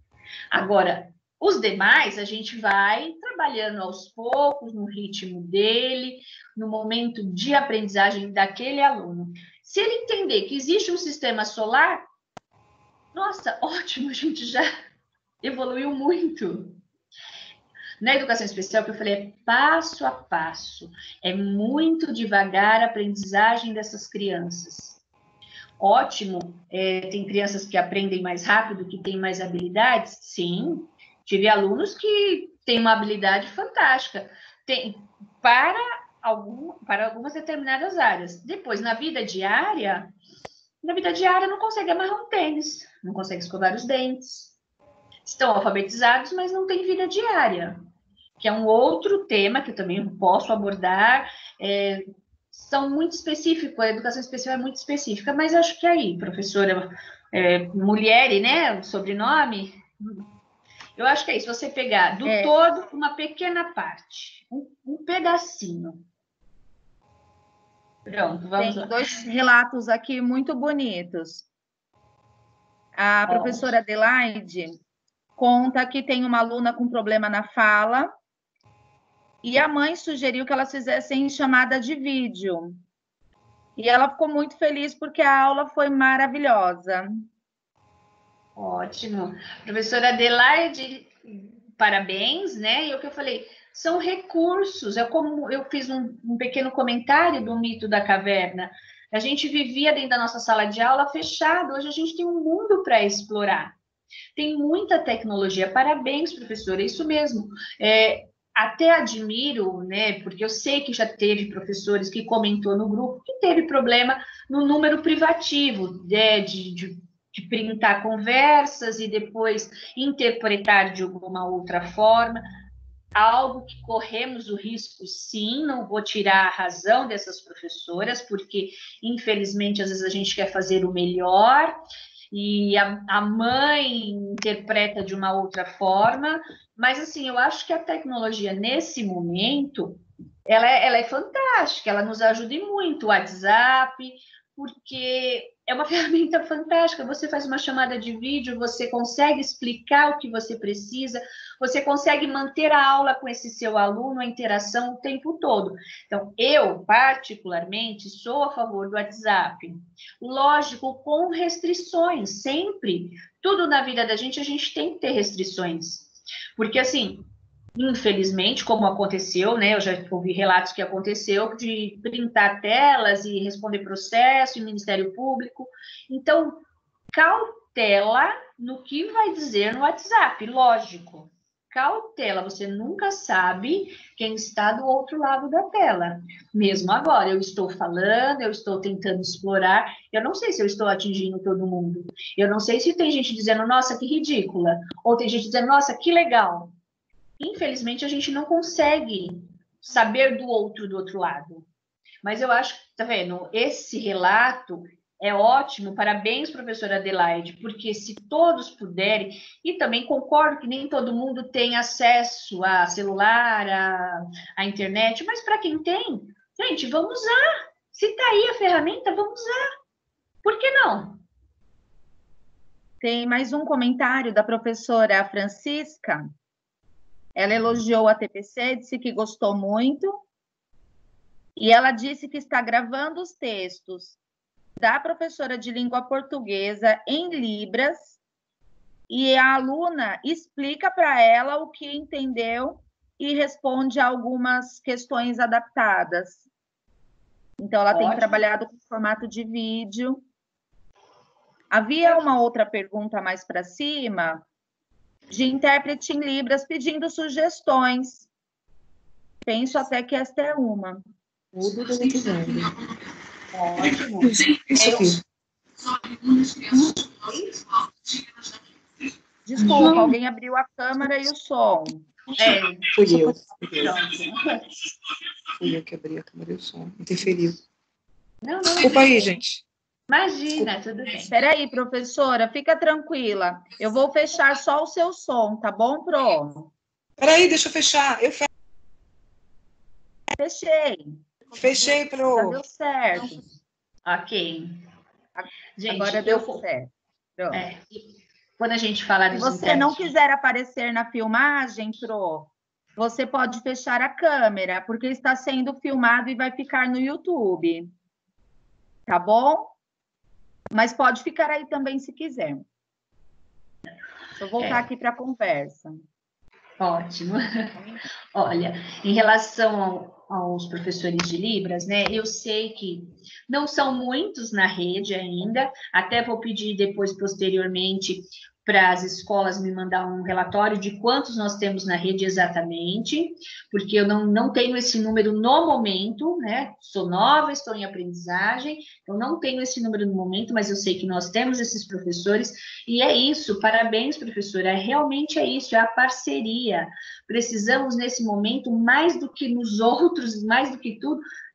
Agora, os demais, a gente vai trabalhando aos poucos, no ritmo dele, no momento de aprendizagem daquele aluno. Se ele entender que existe um sistema solar, nossa, ótimo, a gente já evoluiu muito. Na educação especial, que eu falei, é passo a passo, é muito devagar a aprendizagem dessas crianças. Ótimo, é, tem crianças que aprendem mais rápido, que têm mais habilidades? Sim, tive alunos que têm uma habilidade fantástica, tem, para, algum, para algumas determinadas áreas. Depois, na vida diária, na vida diária não consegue amarrar um tênis, não consegue escovar os dentes. Estão alfabetizados, mas não têm vida diária, que é um outro tema que eu também posso abordar, é, são muito específicos, a educação especial é muito específica, mas acho que aí, professora é, Mulher, né, o sobrenome, eu acho que é isso, você pegar do é. todo uma pequena parte, um, um pedacinho. Pronto, vamos Tem lá. dois relatos aqui muito bonitos. A professora Adelaide conta que tem uma aluna com problema na fala e a mãe sugeriu que elas fizessem chamada de vídeo. E ela ficou muito feliz porque a aula foi maravilhosa. Ótimo. Professora Adelaide, parabéns, né? E o que eu falei, são recursos. É como eu fiz um, um pequeno comentário do mito da caverna. A gente vivia dentro da nossa sala de aula fechado. Hoje a gente tem um mundo para explorar. Tem muita tecnologia. Parabéns, professora. É isso mesmo. É, até admiro, né? Porque eu sei que já teve professores que comentou no grupo que teve problema no número privativo, né, de, de de printar conversas e depois interpretar de alguma outra forma, algo que corremos o risco, sim, não vou tirar a razão dessas professoras, porque, infelizmente, às vezes a gente quer fazer o melhor, e a, a mãe interpreta de uma outra forma, mas, assim, eu acho que a tecnologia, nesse momento, ela é, ela é fantástica, ela nos ajuda muito, o WhatsApp, porque é uma ferramenta fantástica, você faz uma chamada de vídeo, você consegue explicar o que você precisa, você consegue manter a aula com esse seu aluno, a interação o tempo todo. Então, eu, particularmente, sou a favor do WhatsApp. Lógico, com restrições, sempre. Tudo na vida da gente, a gente tem que ter restrições. Porque, assim, infelizmente, como aconteceu, né? Eu já ouvi relatos que aconteceu de printar telas e responder processo em Ministério Público. Então, cautela no que vai dizer no WhatsApp, lógico. Cautela, você nunca sabe quem está do outro lado da tela. Mesmo agora, eu estou falando, eu estou tentando explorar, eu não sei se eu estou atingindo todo mundo. Eu não sei se tem gente dizendo, nossa, que ridícula. Ou tem gente dizendo, nossa, que legal. Infelizmente, a gente não consegue saber do outro do outro lado. Mas eu acho que, tá vendo, esse relato é ótimo, parabéns, professora Adelaide, porque se todos puderem, e também concordo que nem todo mundo tem acesso a celular, a, a internet, mas para quem tem, gente, vamos usar. Se está aí a ferramenta, vamos usar. Por que não? Tem mais um comentário da professora Francisca. Ela elogiou a T P C, disse que gostou muito, e ela disse que está gravando os textos da professora de língua portuguesa em Libras, e a aluna explica para ela o que entendeu e responde a algumas questões adaptadas. Então, ela Ótimo. Tem trabalhado com formato de vídeo. Havia uma outra pergunta mais para cima, de intérprete em Libras pedindo sugestões. Penso até que esta é uma. Tudo do episódio. Ótimo. Isso aqui. Desculpa, alguém abriu a câmera e o som. É, fui eu. Fui eu que abri a câmera e o som. Interferiu. Não, não. Desculpa aí, gente. Imagina, tudo bem. Espera aí, professora, fica tranquila. Eu vou fechar só o seu som, tá bom, Pro? Espera aí, deixa eu fechar. Eu fe... Fechei. Fechei, Pro. Já deu certo. Ok. Gente, agora deu eu... certo. É, quando a gente fala Se dos você intérpretes... não quiser aparecer na filmagem, Pro, você pode fechar a câmera, porque está sendo filmado e vai ficar no YouTube. Tá bom? Mas pode ficar aí também se quiser. Deixa eu voltar é. aqui para a conversa. Ótimo. Olha, em relação ao, aos professores de Libras, né, eu sei que não são muitos na rede ainda, até vou pedir depois, posteriormente, para as escolas me mandar um relatório de quantos nós temos na rede exatamente, porque eu não, não tenho esse número no momento, né? Sou nova, estou em aprendizagem, eu não tenho esse número no momento, mas eu sei que nós temos esses professores, e é isso, parabéns, professora, realmente é isso, é a parceria. Precisamos, nesse momento, mais do que nos outros, mais do que tudo,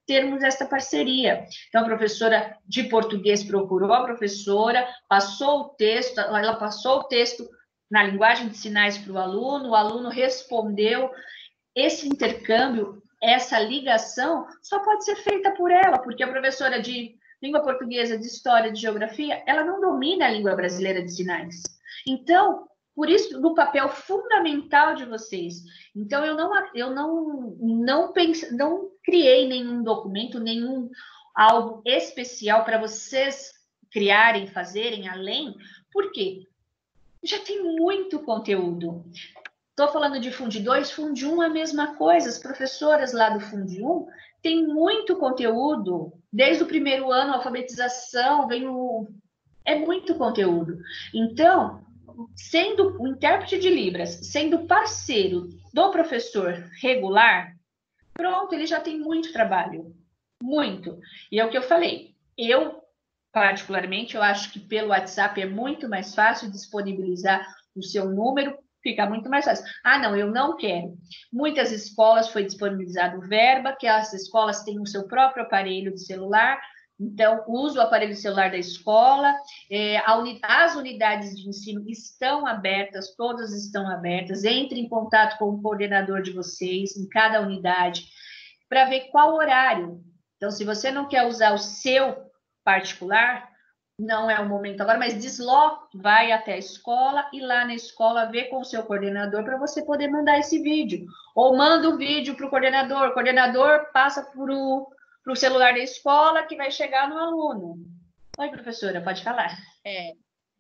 termos esta parceria. Então, a professora de português procurou a professora, passou o texto, ela passou o texto na linguagem de sinais para o aluno, o aluno respondeu. Esse intercâmbio, essa ligação, só pode ser feita por ela, porque a professora de língua portuguesa, de história, de geografia, ela não domina a língua brasileira de sinais. Então, por isso, no papel fundamental de vocês. Então, eu não, eu não, não, pense, não criei nenhum documento, nenhum algo especial para vocês criarem, fazerem além. Por quê? Já tem muito conteúdo. Estou falando de Fundi dois, Fundi um é a mesma coisa. As professoras lá do Fundi um têm muito conteúdo. Desde o primeiro ano, alfabetização, vem o... é muito conteúdo. Então, sendo o intérprete de Libras, sendo parceiro do professor regular, pronto, ele já tem muito trabalho. Muito. E é o que eu falei. Eu, particularmente, eu acho que pelo WhatsApp é muito mais fácil disponibilizar o seu número, fica muito mais fácil. Ah, não, eu não quero. Muitas escolas foi disponibilizado o Verba, que as escolas têm o seu próprio aparelho de celular, então, usa o aparelho celular da escola, é, uni as unidades de ensino estão abertas, todas estão abertas, entre em contato com o coordenador de vocês, em cada unidade, para ver qual horário. Então, se você não quer usar o seu particular, não é o momento agora, mas desloque, vai até a escola e lá na escola vê com o seu coordenador para você poder mandar esse vídeo. Ou manda o vídeo para o coordenador, o coordenador passa por o... para o celular da escola, que vai chegar no aluno. Oi, professora, pode falar. É,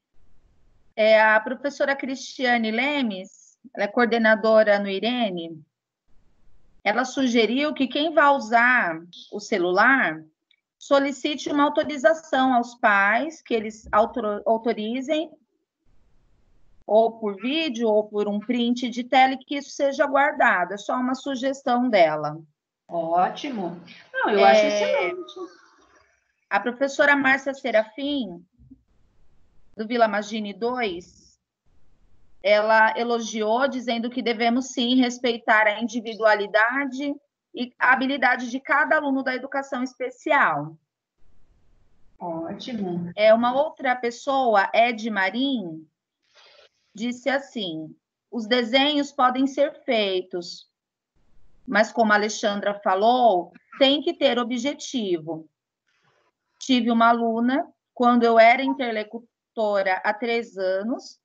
é a professora Cristiane Lemes, ela é coordenadora no Irene, ela sugeriu que quem vai usar o celular solicite uma autorização aos pais, que eles autor, autorizem, ou por vídeo, ou por um print de tela, e que isso seja guardado. É só uma sugestão dela. Ótimo. Não, eu é, acho excelente. A professora Márcia Serafim, do Vila Magine dois, ela elogiou, dizendo que devemos, sim, respeitar a individualidade e a habilidade de cada aluno da educação especial. Ótimo. É, uma outra pessoa, Ed Marim, disse assim, os desenhos podem ser feitos, mas, como a Alexandra falou, tem que ter objetivo. Tive uma aluna, quando eu era interlocutora há três anos,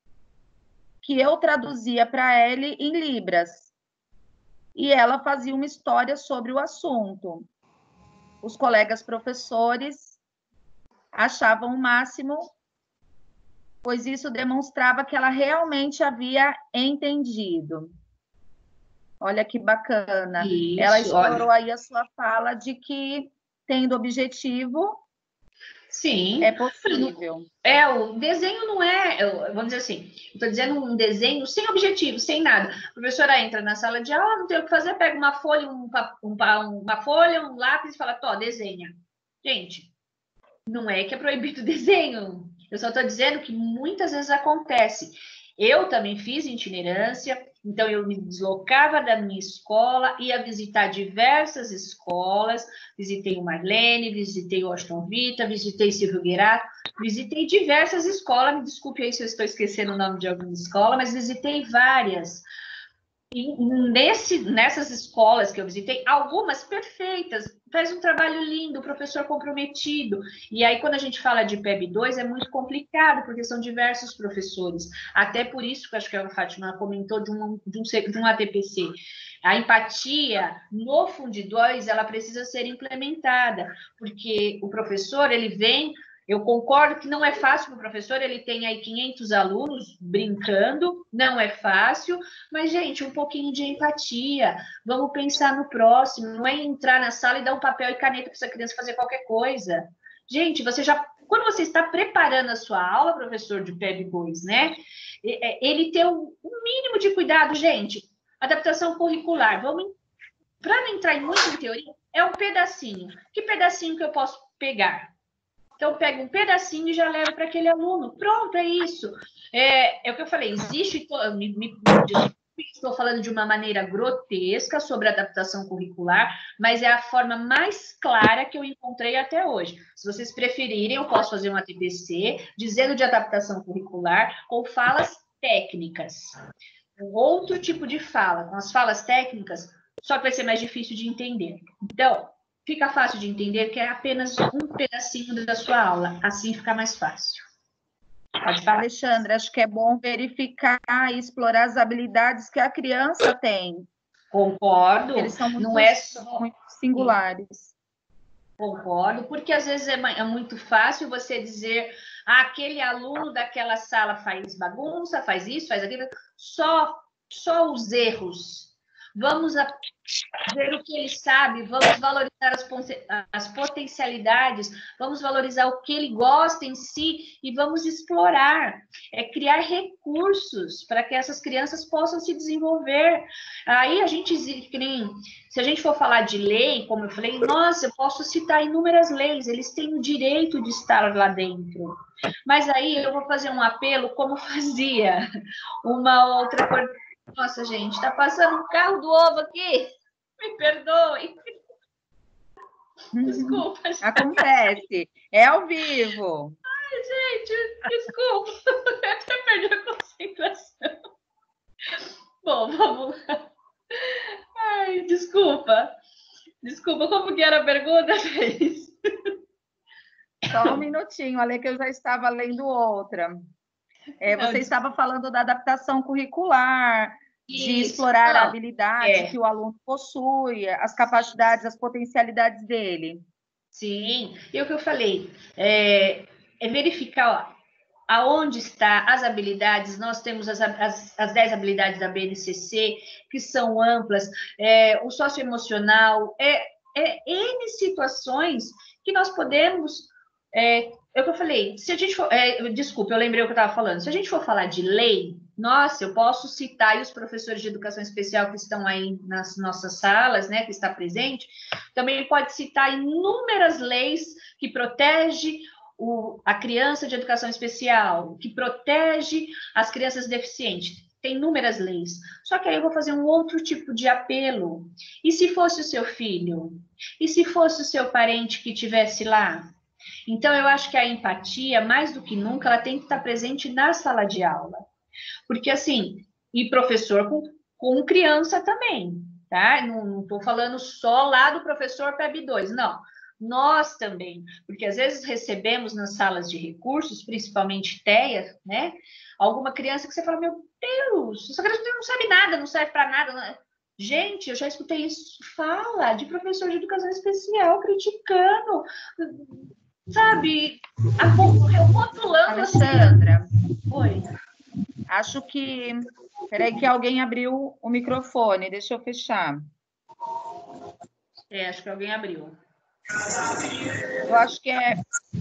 que eu traduzia para ela em Libras. E ela fazia uma história sobre o assunto. Os colegas professores achavam o máximo, pois isso demonstrava que ela realmente havia entendido. Olha que bacana. Isso, ela explorou olha. aí a sua fala de que, tendo objetivo, sim, é possível. É, o desenho não é, vamos dizer assim, estou dizendo um desenho sem objetivo, sem nada. A professora entra na sala de aula, não tem o que fazer, pega uma folha, um, um, uma folha, um lápis e fala, tó, desenha. Gente, não é que é proibido o desenho. Eu só estou dizendo que muitas vezes acontece. Eu também fiz itinerância, então eu me deslocava da minha escola, ia visitar diversas escolas, visitei o Marlene, visitei o Washington Vita, visitei Silvio Guerato, visitei diversas escolas, me desculpe aí se eu estou esquecendo o nome de alguma escola, mas visitei várias. E nesse, nessas escolas que eu visitei, algumas perfeitas, faz um trabalho lindo, professor comprometido. E aí, quando a gente fala de P E B dois, é muito complicado, porque são diversos professores. Até por isso que acho que a Fátima comentou de um, de um, de um A T P C. A empatia no Fundi dois, ela precisa ser implementada, porque o professor, ele vem... Eu concordo que não é fácil para o professor, ele tem aí quinhentos alunos brincando, não é fácil, mas, gente, um pouquinho de empatia, vamos pensar no próximo, não é entrar na sala e dar um papel e caneta para essa criança fazer qualquer coisa. Gente, você já, quando você está preparando a sua aula, professor de P E B dois, né, ele tem um mínimo de cuidado, gente, adaptação curricular, vamos, para não entrar muito em teoria, é um pedacinho. Que pedacinho que eu posso pegar? Então, pega um pedacinho e já leva para aquele aluno. Pronto, é isso. É, é o que eu falei, existe... Me, me, estou falando de uma maneira grotesca sobre adaptação curricular, mas é a forma mais clara que eu encontrei até hoje. Se vocês preferirem, eu posso fazer uma T P C dizendo de adaptação curricular ou falas técnicas. Um outro tipo de fala, com as falas técnicas, só que vai ser mais difícil de entender. Então, fica fácil de entender que é apenas um pedacinho da sua aula, assim fica mais fácil. Pode falar. Alexandre, acho que é bom verificar e explorar as habilidades que a criança tem. Concordo. Eles são muito, não é só... muito singulares. Concordo, porque às vezes é, é muito fácil você dizer ah, aquele aluno daquela sala faz bagunça, faz isso, faz aquilo, só, só os erros. Vamos a, ver o que ele sabe, vamos valorizar as, as potencialidades, vamos valorizar o que ele gosta em si e vamos explorar, é criar recursos para que essas crianças possam se desenvolver. Aí a gente, se a gente for falar de lei, como eu falei, nossa, eu posso citar inúmeras leis, eles têm o direito de estar lá dentro. Mas aí eu vou fazer um apelo como fazia uma outra coisa. Nossa, gente, tá passando um carro do ovo aqui. Me perdoe. Desculpa. Gente. Acontece. É ao vivo. Ai, gente, desculpa. Eu até perdi a concentração. Bom, vamos lá. Ai, desculpa. Desculpa, como que era a pergunta, Thaís? Só um minutinho, Ale, que eu já estava lendo outra. É, você estava falando da adaptação curricular, Isso. de explorar Não, a habilidade é. que o aluno possui, as capacidades, as potencialidades dele. Sim, e o que eu falei, é, é verificar ó, aonde está as habilidades. Nós temos as, as, as dez habilidades da B N C C, que são amplas, é, o socioemocional, é, é N situações que nós podemos... É, é o que eu falei, se a gente for... É, desculpa, eu lembrei o que eu estava falando. Se a gente for falar de lei, nossa, eu posso citar aí os professores de educação especial que estão aí nas nossas salas, né, que está presente, também pode citar inúmeras leis que protegem o, a criança de educação especial, que protege as crianças deficientes. Tem inúmeras leis. Só que aí eu vou fazer um outro tipo de apelo. E se fosse o seu filho? E se fosse o seu parente que estivesse lá? Então, eu acho que a empatia, mais do que nunca, ela tem que estar presente na sala de aula. Porque, assim, e professor com, com criança também, tá? Não estou falando só lá do professor P E B dois, não. Nós também, porque às vezes recebemos nas salas de recursos, principalmente T E A, né? Alguma criança que você fala, meu Deus, essa criança não sabe nada, não serve para nada. Não... Gente, eu já escutei isso, fala de professor de educação especial criticando... Sabe, rotulando... Alexandra, Oi. Acho que... Peraí que alguém abriu o microfone, deixa eu fechar. É, acho que alguém abriu. Eu acho que é...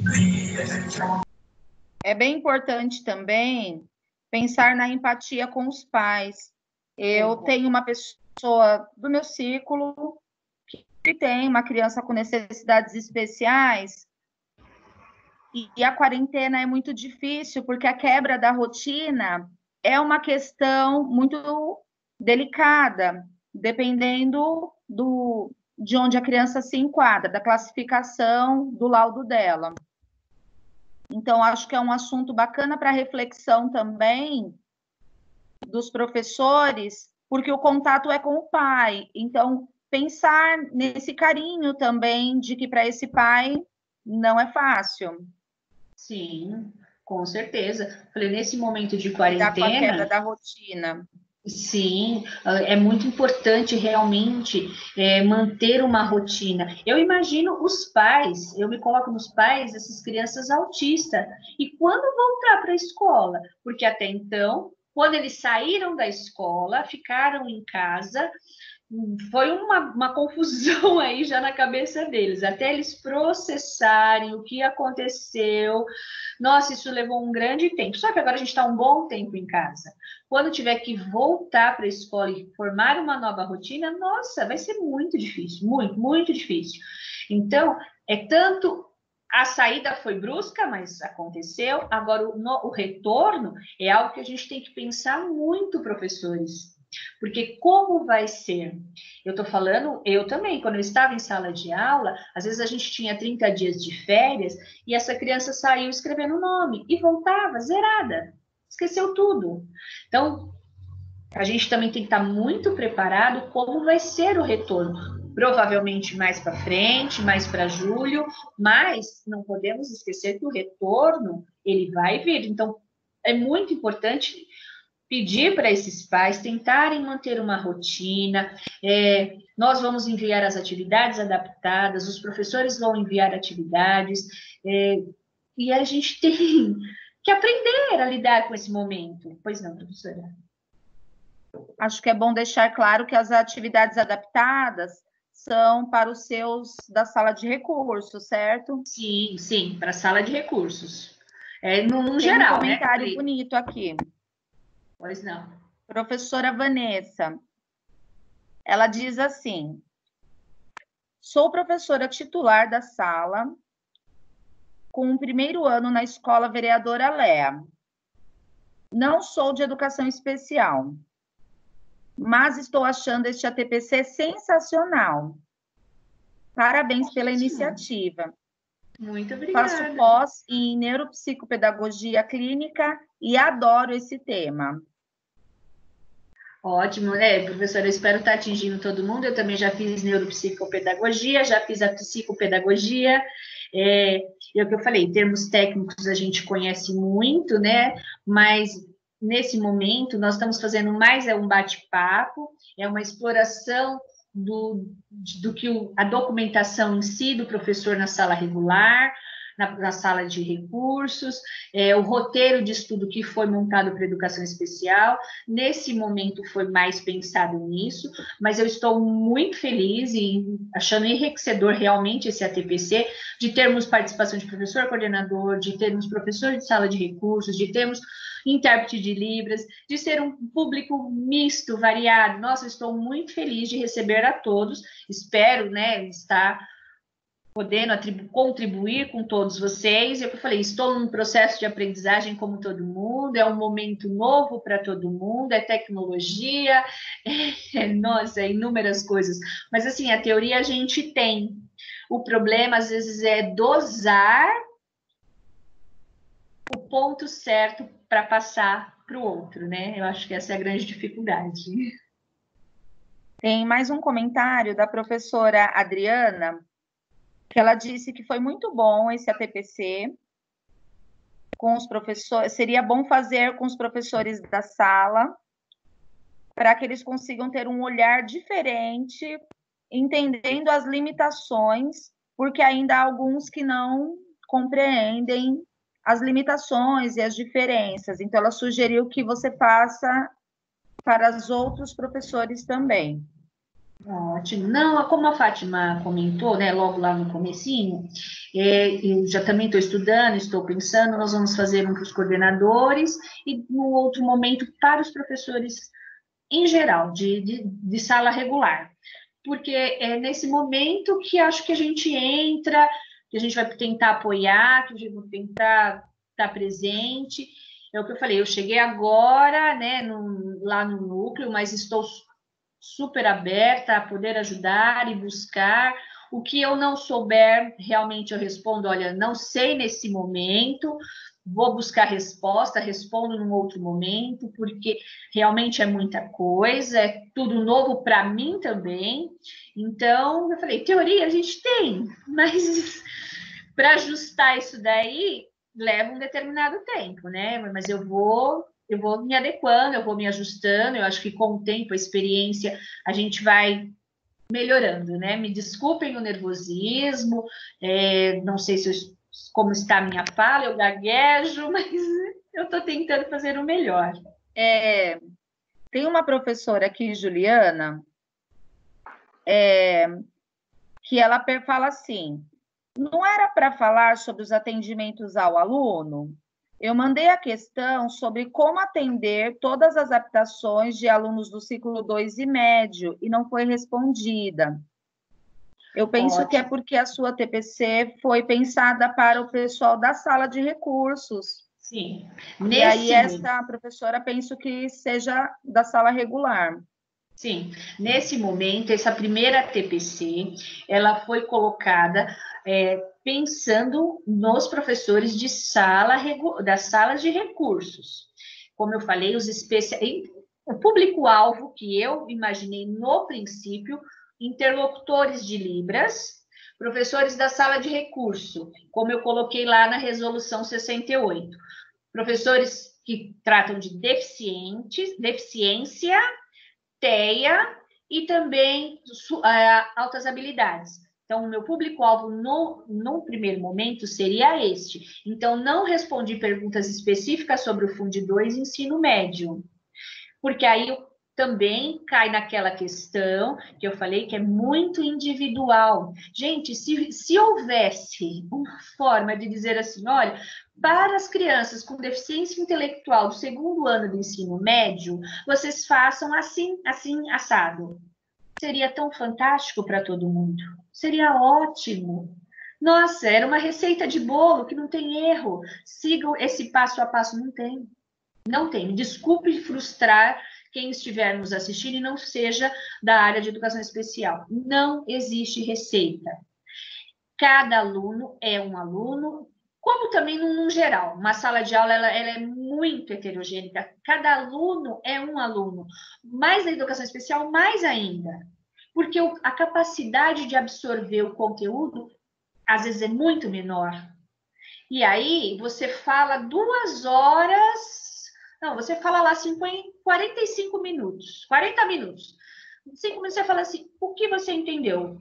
É bem importante também pensar na empatia com os pais. Eu tenho uma pessoa do meu círculo que tem uma criança com necessidades especiais. E a quarentena é muito difícil, porque a quebra da rotina é uma questão muito delicada, dependendo do, de onde a criança se enquadra, da classificação do laudo dela. Então, acho que é um assunto bacana para reflexão também dos professores, porque o contato é com o pai. Então, pensar nesse carinho também, de que para esse pai não é fácil. Sim, com certeza. Falei, nesse momento de quarentena... Lidar com a quebra da rotina. Sim, é muito importante realmente é, manter uma rotina. Eu imagino os pais, eu me coloco nos pais dessas crianças autistas, e quando voltar para a escola? Porque até então, quando eles saíram da escola, ficaram em casa... Foi uma, uma confusão aí já na cabeça deles, até eles processarem o que aconteceu. Nossa, isso levou um grande tempo. Só que agora a gente está um bom tempo em casa. Quando tiver que voltar para a escola e formar uma nova rotina, nossa, vai ser muito difícil, muito, muito difícil. Então, é tanto... A saída foi brusca, mas aconteceu. Agora, o, no, o retorno é algo que a gente tem que pensar muito, professores. Porque como vai ser? Eu estou falando, eu também, quando eu estava em sala de aula, às vezes a gente tinha trinta dias de férias e essa criança saiu escrevendo o nome e voltava zerada, esqueceu tudo. Então, a gente também tem que estar muito preparado como vai ser o retorno. Provavelmente mais para frente, mais para julho, mas não podemos esquecer que o retorno, ele vai vir. Então, é muito importante pedir para esses pais tentarem manter uma rotina. É, nós vamos enviar as atividades adaptadas, os professores vão enviar atividades, é, e a gente tem que aprender a lidar com esse momento. Pois não, professora? Acho que é bom deixar claro que as atividades adaptadas são para os seus da sala de recursos, certo? Sim, sim, para a sala de recursos. É, no, no Tem geral, um comentário, né? bonito aqui. Pois não. Professora Vanessa, ela diz assim: sou professora titular da sala com o primeiro ano na escola Vereadora Léa. Não sou de educação especial, mas estou achando este A T P C sensacional. Parabéns pela iniciativa. Muito obrigada. Faço pós em neuropsicopedagogia clínica e adoro esse tema. Ótimo, né, professora? Eu espero estar atingindo todo mundo. Eu também já fiz neuropsicopedagogia, já fiz a psicopedagogia. É, é o que eu falei, termos técnicos a gente conhece muito, né? Mas nesse momento nós estamos fazendo mais é um bate-papo, é uma exploração do, do que o, a documentação em si do professor na sala regular, na, na sala de recursos, é, o roteiro de estudo que foi montado para educação especial. Nesse momento foi mais pensado nisso, mas eu estou muito feliz e achando enriquecedor realmente esse A T P C, de termos participação de professor coordenador, de termos professor de sala de recursos, de termos intérprete de Libras, de ser um público misto, variado. Nossa, eu estou muito feliz de receber a todos, espero, né, estar podendo contribuir com todos vocês. Eu falei, estou num processo de aprendizagem como todo mundo, é um momento novo para todo mundo, é tecnologia, é, nossa, é inúmeras coisas. Mas, assim, a teoria a gente tem. O problema, às vezes, é dosar o ponto certo para passar para o outro, né? Eu acho que essa é a grande dificuldade. Tem mais um comentário da professora Adriana, que ela disse que foi muito bom esse A T P C com os professores, seria bom fazer com os professores da sala, para que eles consigam ter um olhar diferente, entendendo as limitações, porque ainda há alguns que não compreendem as limitações e as diferenças. Então, ela sugeriu que você faça para os outros professores também. Ótimo. Não, como a Fátima comentou, né, logo lá no comecinho, é, eu já também estou estudando, estou pensando, nós vamos fazer um para os coordenadores e no outro momento para os professores em geral, de, de, de sala regular. Porque é nesse momento que acho que a gente entra, que a gente vai tentar apoiar, que a gente vai tentar estar presente. É o que eu falei, eu cheguei agora, né, no, lá no núcleo, mas estou super aberta a poder ajudar e buscar. O que eu não souber, realmente eu respondo, olha, não sei nesse momento, vou buscar resposta, respondo num outro momento, porque realmente é muita coisa, é tudo novo para mim também. Então, eu falei, teoria a gente tem, mas para ajustar isso daí, leva um determinado tempo, né? Mas eu vou... eu vou me adequando, eu vou me ajustando, eu acho que com o tempo, a experiência, a gente vai melhorando, né? Me desculpem o nervosismo, é, não sei se eu, como está a minha fala, eu gaguejo, mas eu estou tentando fazer o melhor. É, tem uma professora aqui, Juliana, é, que ela fala assim, não era para falar sobre os atendimentos ao aluno? Eu mandei a questão sobre como atender todas as adaptações de alunos do ciclo dois e médio e não foi respondida. Eu penso Ótimo. Que é porque a sua T P C foi pensada para o pessoal da sala de recursos. Sim. Nesse... E aí essa professora penso que seja da sala regular. Sim, nesse momento, essa primeira T P C, ela foi colocada é, pensando nos professores de sala, das salas de recursos. Como eu falei, os especia... o público-alvo que eu imaginei no princípio, interlocutores de Libras, professores da sala de recurso, como eu coloquei lá na resolução sessenta e oito, professores que tratam de deficientes, deficiência, T E A e também uh, altas habilidades. Então, o meu público-alvo no, no primeiro momento seria este. Então, não respondi perguntas específicas sobre o Fundi dois ensino médio, porque aí eu também cai naquela questão que eu falei que é muito individual. Gente, se, se houvesse uma forma de dizer assim, olha, para as crianças com deficiência intelectual do segundo ano do ensino médio, vocês façam assim, assim, assado. Seria tão fantástico para todo mundo. Seria ótimo. Nossa, era uma receita de bolo que não tem erro. Sigam esse passo a passo. Não tem. Não tem. Me desculpe frustrar quem estiver nos assistindo e não seja da área de educação especial. Não existe receita. Cada aluno é um aluno, como também no, no geral. Uma sala de aula ela, ela é muito heterogênea. Cada aluno é um aluno. Mas na educação especial, mais ainda. Porque o, a capacidade de absorver o conteúdo, às vezes, é muito menor. E aí, você fala duas horas... Não, você fala lá cinquenta, quarenta e cinco minutos, quarenta minutos. Cinco minutos você fala assim, o que você entendeu?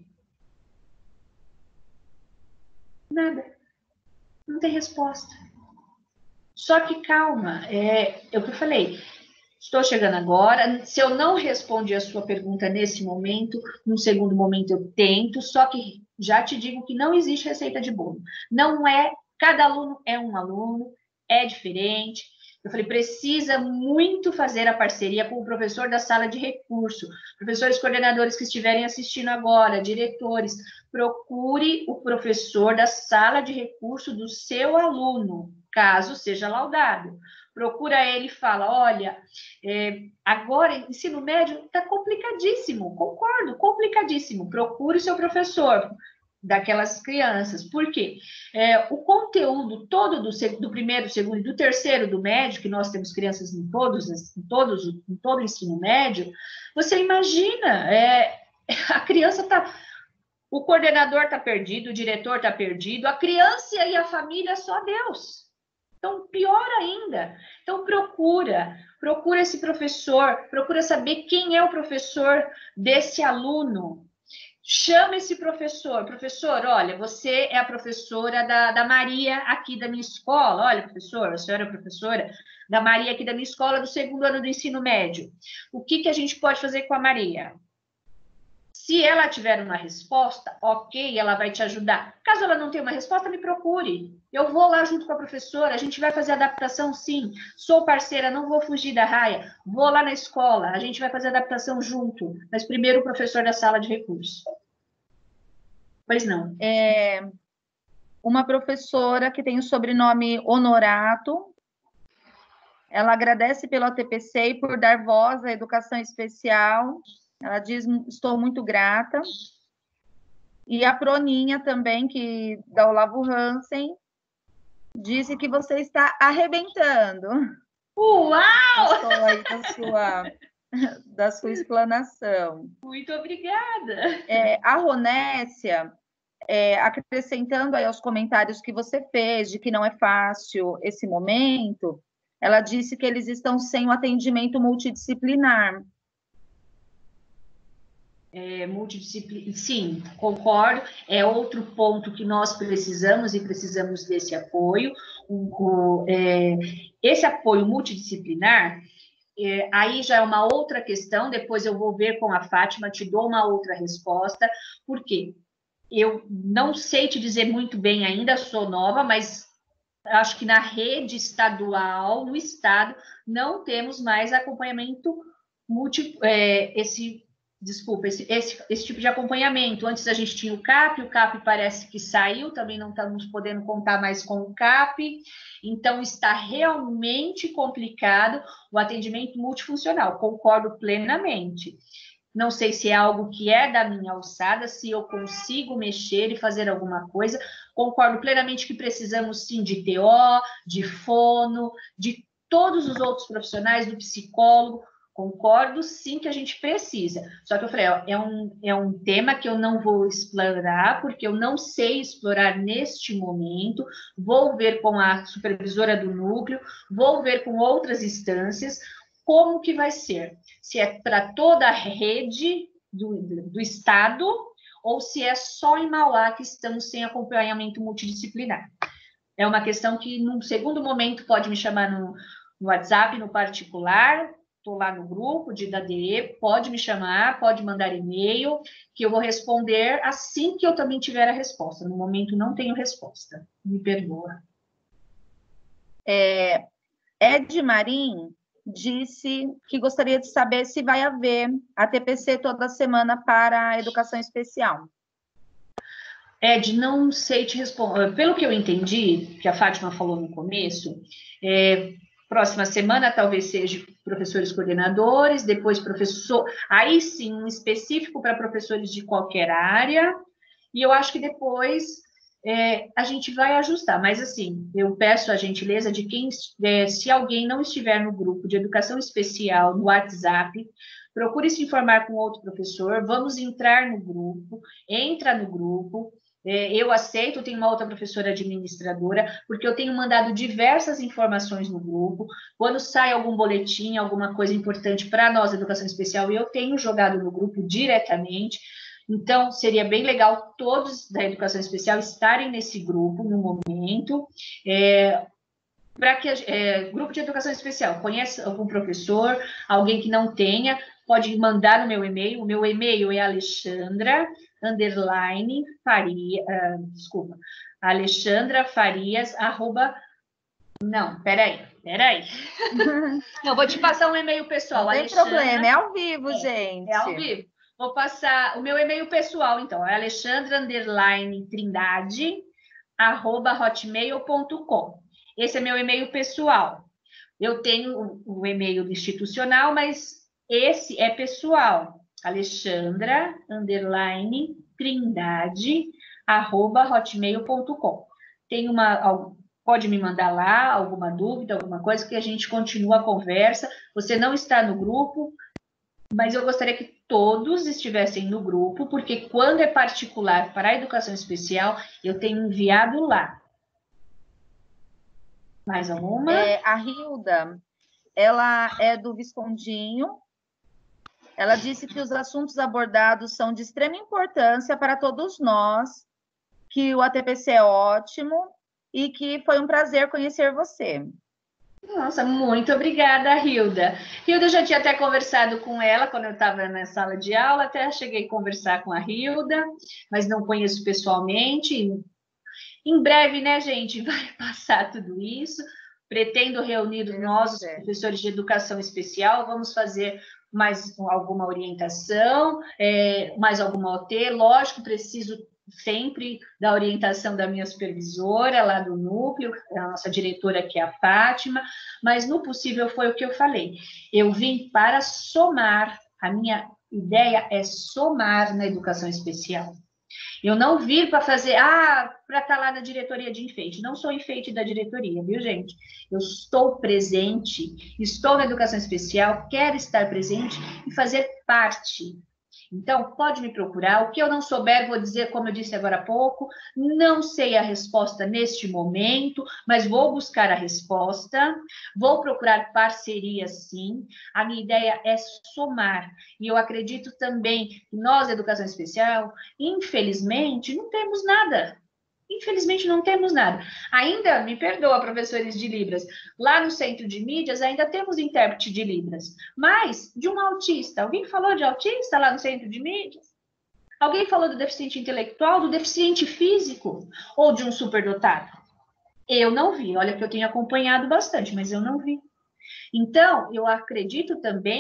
Nada. Não tem resposta. Só que calma, é, é o que eu falei. Estou chegando agora. Se eu não respondi a sua pergunta nesse momento, num segundo momento eu tento, só que já te digo que não existe receita de bolo. Não é, cada aluno é um aluno, é diferente. Eu falei, precisa muito fazer a parceria com o professor da sala de recurso, professores coordenadores que estiverem assistindo agora, diretores, procure o professor da sala de recurso do seu aluno, caso seja laudado. Procura ele e fala, olha, é, agora ensino médio está complicadíssimo, concordo, complicadíssimo, procure o seu professor daquelas crianças. Por quê? É, o conteúdo todo do, do primeiro, segundo e do terceiro do médio, que nós temos crianças em todos, em todos, em todo o ensino médio, você imagina, é, a criança está... O coordenador está perdido, o diretor está perdido, a criança e a família, só Deus. Então, pior ainda. Então, procura, procura esse professor, procura saber quem é o professor desse aluno. Chama esse professor. Professor, olha, você é a professora da, da Maria aqui da minha escola. Olha, professor, a senhora é a professora da Maria aqui da minha escola do segundo ano do ensino médio. O que, que a gente pode fazer com a Maria? Se ela tiver uma resposta, ok, ela vai te ajudar. Caso ela não tenha uma resposta, me procure. Eu vou lá junto com a professora, a gente vai fazer adaptação, sim. Sou parceira, não vou fugir da raia. Vou lá na escola, a gente vai fazer adaptação junto. Mas primeiro o professor da sala de recursos. Pois não. É uma professora que tem o sobrenome Honorato. Ela agradece pelo T P C e por dar voz à educação especial. Ela diz, estou muito grata. E a Proninha também, que da Olavo Hansen, disse que você está arrebentando. Uau! Gostou aí da sua, da sua explanação. Muito obrigada. É, a Ronécia, é, acrescentando aí aos comentários que você fez, de que não é fácil esse momento, ela disse que eles estão sem o atendimento multidisciplinar. É, multidisciplinar, sim, concordo, é outro ponto que nós precisamos e precisamos desse apoio. O, o, é, esse apoio multidisciplinar, é, aí já é uma outra questão, depois eu vou ver com a Fátima, te dou uma outra resposta, porque eu não sei te dizer muito bem ainda, sou nova, mas acho que na rede estadual, no estado, não temos mais acompanhamento multi, é, esse desculpa, esse, esse, esse tipo de acompanhamento. Antes a gente tinha o C A P, o C A P parece que saiu, também não estamos podendo contar mais com o C A P, então está realmente complicado o atendimento multifuncional, concordo plenamente. Não sei se é algo que é da minha alçada, se eu consigo mexer e fazer alguma coisa. Concordo plenamente que precisamos, sim, de T O, de fono, de todos os outros profissionais, do psicólogo. Concordo, sim, que a gente precisa. Só que eu falei, ó, é um, é um tema que eu não vou explorar, porque eu não sei explorar neste momento. Vou ver com a supervisora do núcleo, vou ver com outras instâncias, como que vai ser? Se é para toda a rede do, do Estado ou se é só em Mauá que estamos sem acompanhamento multidisciplinar. É uma questão que, num segundo momento, pode me chamar no, no WhatsApp, no particular, estou lá no grupo de D A D E, pode me chamar, pode mandar e-mail, que eu vou responder assim que eu também tiver a resposta. No momento, não tenho resposta. Me perdoa. É, Ed Marim disse que gostaria de saber se vai haver a T P C toda semana para a educação especial. Ed, não sei te responder. Pelo que eu entendi, que a Fátima falou no começo, é, próxima semana talvez seja professores coordenadores, depois professor, aí sim, um específico para professores de qualquer área, e eu acho que depois é, a gente vai ajustar, mas assim, eu peço a gentileza de quem, é, se alguém não estiver no grupo de educação especial no WhatsApp, procure se informar com outro professor, vamos entrar no grupo, entra no grupo, é, eu aceito, tenho uma outra professora administradora, porque eu tenho mandado diversas informações no grupo, quando sai algum boletim, alguma coisa importante para nós, educação especial, eu tenho jogado no grupo diretamente. Então, seria bem legal todos da educação especial estarem nesse grupo no momento. É, para que é, grupo de educação especial, conhece algum professor, alguém que não tenha, pode mandar no meu e-mail. O meu e-mail é Alexandra underline Faria, uh, desculpa, Alexandra Farias arroba. Não, peraí, peraí. Não, vou te passar um e-mail pessoal. Não tem Alexandra, problema, é ao vivo, é, gente. É ao vivo. Vou passar o meu e-mail pessoal, então, é alexandra underline trindade arroba hotmail ponto com. Esse é meu e-mail pessoal. Eu tenho o, o e-mail institucional, mas esse é pessoal. Alexandra underline trindade arroba hotmail ponto com. Tem uma, pode me mandar lá alguma dúvida, alguma coisa que a gente continua a conversa. Você não está no grupo, mas eu gostaria que todos estivessem no grupo, porque quando é particular para a educação especial, eu tenho enviado lá. Mais alguma? É, a Hilda, ela é do Viscondinho. Ela disse que os assuntos abordados são de extrema importância para todos nós, que o A T P C é ótimo e que foi um prazer conhecer você. Nossa, muito obrigada, Hilda. Hilda, eu já tinha até conversado com ela quando eu estava na sala de aula, até cheguei a conversar com a Hilda, mas não conheço pessoalmente. Em breve, né, gente, vai passar tudo isso. Pretendo reunir nós, os professores de educação especial, vamos fazer mais alguma orientação, é, mais alguma O T. Lógico, preciso sempre da orientação da minha supervisora lá do núcleo, a nossa diretora que é a Fátima, mas no possível foi o que eu falei. Eu vim para somar, a minha ideia é somar na educação especial. Eu não vim para fazer, ah, para estar lá na diretoria de enfeite. Não sou enfeite da diretoria, viu, gente? Eu estou presente, estou na educação especial, quero estar presente e fazer parte. Então, pode me procurar. O que eu não souber, vou dizer, como eu disse agora há pouco, não sei a resposta neste momento, mas vou buscar a resposta, vou procurar parceria, sim. A minha ideia é somar. E eu acredito também que nós, educação especial, infelizmente, não temos nada. Infelizmente, não temos nada. Ainda, me perdoa, professores de Libras, lá no Centro de Mídias ainda temos intérprete de Libras, mas de um autista. Alguém falou de autista lá no Centro de Mídias? Alguém falou do deficiente intelectual, do deficiente físico ou de um superdotado? Eu não vi. Olha que eu tenho acompanhado bastante, mas eu não vi. Então, eu acredito também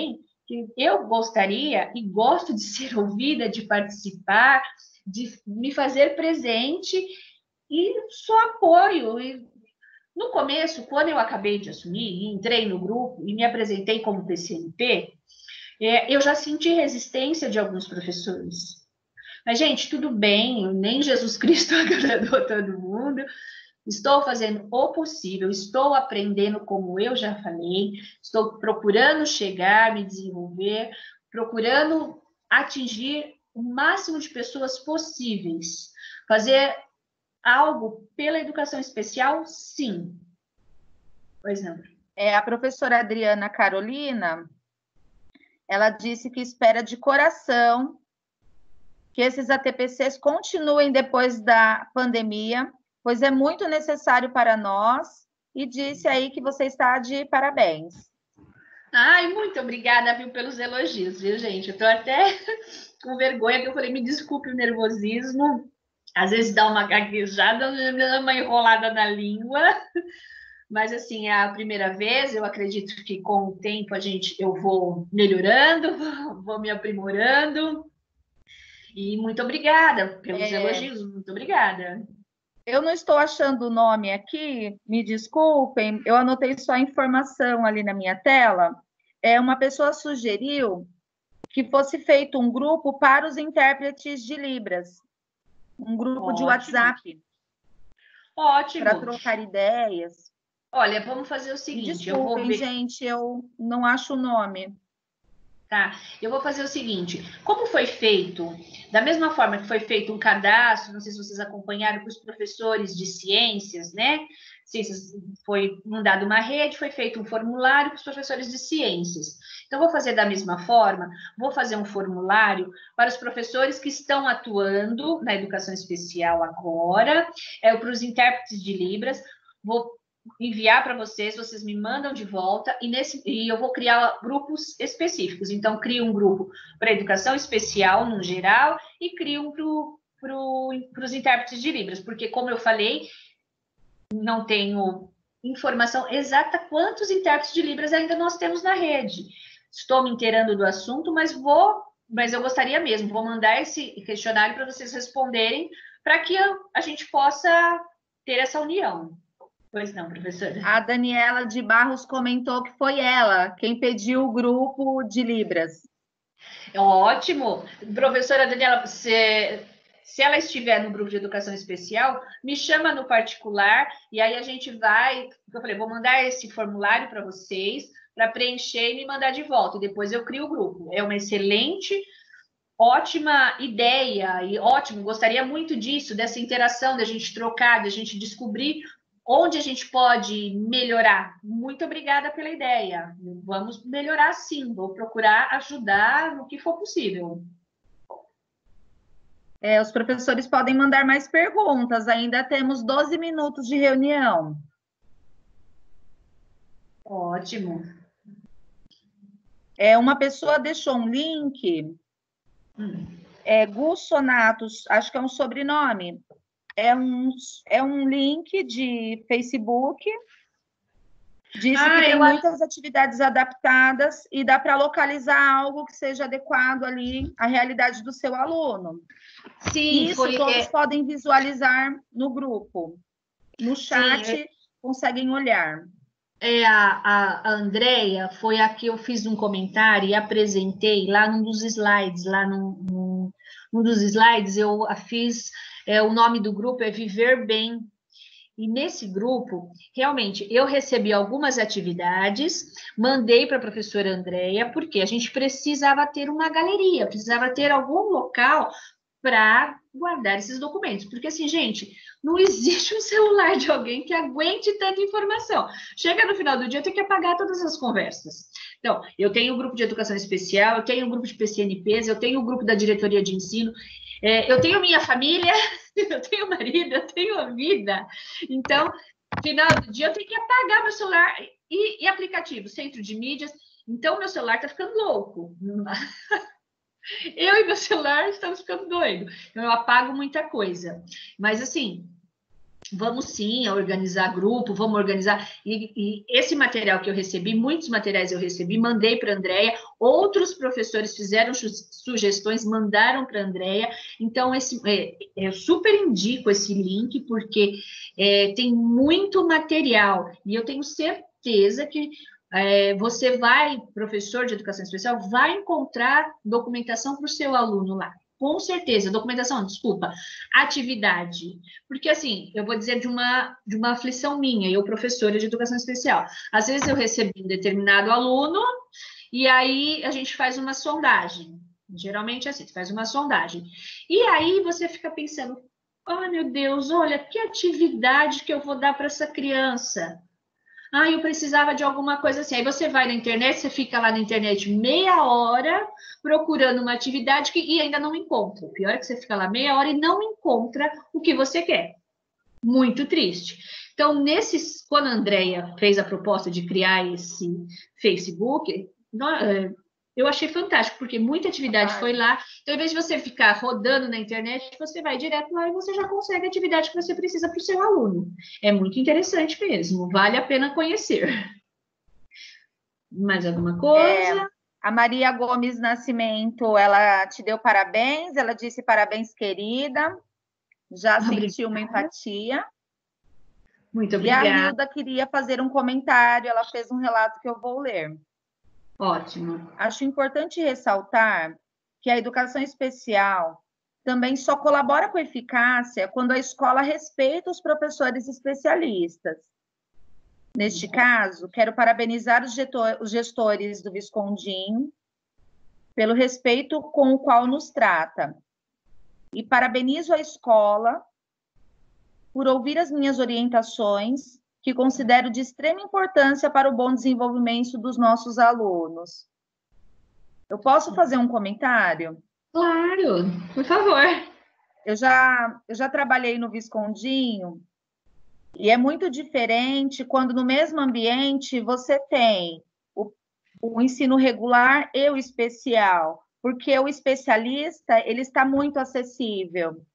que eu gostaria e gosto de ser ouvida, de participar, de me fazer presente e só apoio. E no começo, quando eu acabei de assumir, entrei no grupo e me apresentei como P C N P, é, eu já senti resistência de alguns professores. Mas, gente, tudo bem, nem Jesus Cristo agradou todo mundo. Estou fazendo o possível, estou aprendendo, como eu já falei, estou procurando chegar, me desenvolver, procurando atingir o máximo de pessoas possíveis. Fazer algo pela educação especial, sim. Pois não. É, a professora Adriana Carolina, ela disse que espera de coração que esses A T P Cs continuem depois da pandemia, pois é muito necessário para nós, e disse aí que você está de parabéns. Ai, muito obrigada, viu, pelos elogios, viu, gente? Eu tô até com vergonha, que eu falei, me desculpe o nervosismo, às vezes dá uma gaguejada, uma enrolada na língua, mas, assim, é a primeira vez, eu acredito que com o tempo a gente, eu vou melhorando, vou me aprimorando, e muito obrigada pelos é... elogios, muito obrigada. Eu não estou achando o nome aqui, me desculpem, eu anotei só a informação ali na minha tela. É, uma pessoa sugeriu que fosse feito um grupo para os intérpretes de Libras, um grupo Ótimo. de WhatsApp. Ótimo. Para trocar ideias. Olha, vamos fazer o seguinte. Me desculpem, eu vou ver... gente, eu não acho o nome. Tá, eu vou fazer o seguinte, como foi feito, da mesma forma que foi feito um cadastro, não sei se vocês acompanharam, para os professores de ciências, né? Ciências, foi mandada uma rede, foi feito um formulário para os professores de ciências. Então, vou fazer da mesma forma, vou fazer um formulário para os professores que estão atuando na educação especial agora, é, para os intérpretes de Libras, vou enviar para vocês, vocês me mandam de volta e, nesse, e eu vou criar grupos específicos. Então, crio um grupo para educação especial, no geral, e crio um para pro, os intérpretes de Libras, porque, como eu falei, não tenho informação exata quantos intérpretes de Libras ainda nós temos na rede. Estou me inteirando do assunto, mas vou, mas eu gostaria mesmo, vou mandar esse questionário para vocês responderem, para que eu, a gente possa ter essa união. Pois não, professora. A Daniela de Barros comentou que foi ela quem pediu o grupo de Libras. Ótimo. Professora Daniela, se, se ela estiver no grupo de educação especial, me chama no particular e aí a gente vai... Eu falei, vou mandar esse formulário para vocês, para preencher e me mandar de volta. E depois eu crio o grupo. É uma excelente, ótima ideia e ótimo. Gostaria muito disso, dessa interação, da gente trocar, da gente descobrir onde a gente pode melhorar. Muito obrigada pela ideia. Vamos melhorar, sim. Vou procurar ajudar no que for possível. É, os professores podem mandar mais perguntas. Ainda temos doze minutos de reunião. Ótimo. É, uma pessoa deixou um link. Hum. É, Gussonatos, acho que é um sobrenome. É um, é um link de Facebook, disse ah, que tem muitas acho... atividades adaptadas e dá para localizar algo que seja adequado ali à realidade do seu aluno. Sim, isso foi... todos podem visualizar no grupo. No chat, Sim, é... conseguem olhar. É, a, a, a Andrea foi a que eu fiz um comentário e apresentei lá num dos slides, lá num, num, num dos slides eu fiz... É, o nome do grupo é Viver Bem. E nesse grupo, realmente, eu recebi algumas atividades, mandei para a professora Andréia, porque a gente precisava ter uma galeria, precisava ter algum local para guardar esses documentos. Porque, assim, gente, não existe um celular de alguém que aguente tanta informação. Chega no final do dia, eu tenho que apagar todas as conversas. Então, eu tenho o grupo de educação especial, eu tenho o grupo de P C N Ps, eu tenho o grupo da diretoria de ensino, é, eu tenho minha família, eu tenho marido, eu tenho a vida. Então, no final do dia, eu tenho que apagar meu celular e, e aplicativo, centro de mídias. Então, meu celular está ficando louco. Eu e meu celular estamos ficando doidos. Então, eu apago muita coisa. Mas, assim, Vamos sim organizar grupo, vamos organizar. E, e esse material que eu recebi, muitos materiais eu recebi, mandei para a Andréia, outros professores fizeram sugestões, mandaram para a Andréia. Então, esse, é, eu super indico esse link, porque é, tem muito material, e eu tenho certeza que é, você vai, professor de educação especial, vai encontrar documentação para o seu aluno lá. Com certeza, documentação, desculpa, atividade. Porque, assim, eu vou dizer de uma, de uma aflição minha, eu, professora de educação especial. Às vezes eu recebo um determinado aluno e aí a gente faz uma sondagem. Geralmente é assim, faz uma sondagem. E aí você fica pensando, oh, meu Deus, olha, que atividade que eu vou dar para essa criança? Ah, eu precisava de alguma coisa assim. Aí você vai na internet, você fica lá na internet meia hora procurando uma atividade que, e ainda não encontra. O pior é que você fica lá meia hora e não encontra o que você quer. Muito triste. Então, nesses, quando a Andréia fez a proposta de criar esse Facebook, eu achei fantástico, porque muita atividade ah, foi lá. Então, ao invés de você ficar rodando na internet, você vai direto lá e você já consegue a atividade que você precisa para o seu aluno. É muito interessante mesmo, vale a pena conhecer. Mais alguma coisa? É, a Maria Gomes Nascimento, ela te deu parabéns, ela disse parabéns, querida. Já obrigada. Sentiu uma empatia. Muito obrigada. E a Hilda queria fazer um comentário, ela fez um relato que eu vou ler. Ótimo. Acho importante ressaltar que a educação especial também só colabora com eficácia quando a escola respeita os professores especialistas. Neste caso, quero parabenizar os gestores do Viscondinho pelo respeito com o qual nos trata. E parabenizo a escola por ouvir as minhas orientações, que considero de extrema importância para o bom desenvolvimento dos nossos alunos. Eu posso fazer um comentário? Claro, por favor. Eu já, eu já trabalhei no Viscondinho e é muito diferente quando no mesmo ambiente você tem o, o ensino regular e o especial, porque o especialista ele está muito acessível.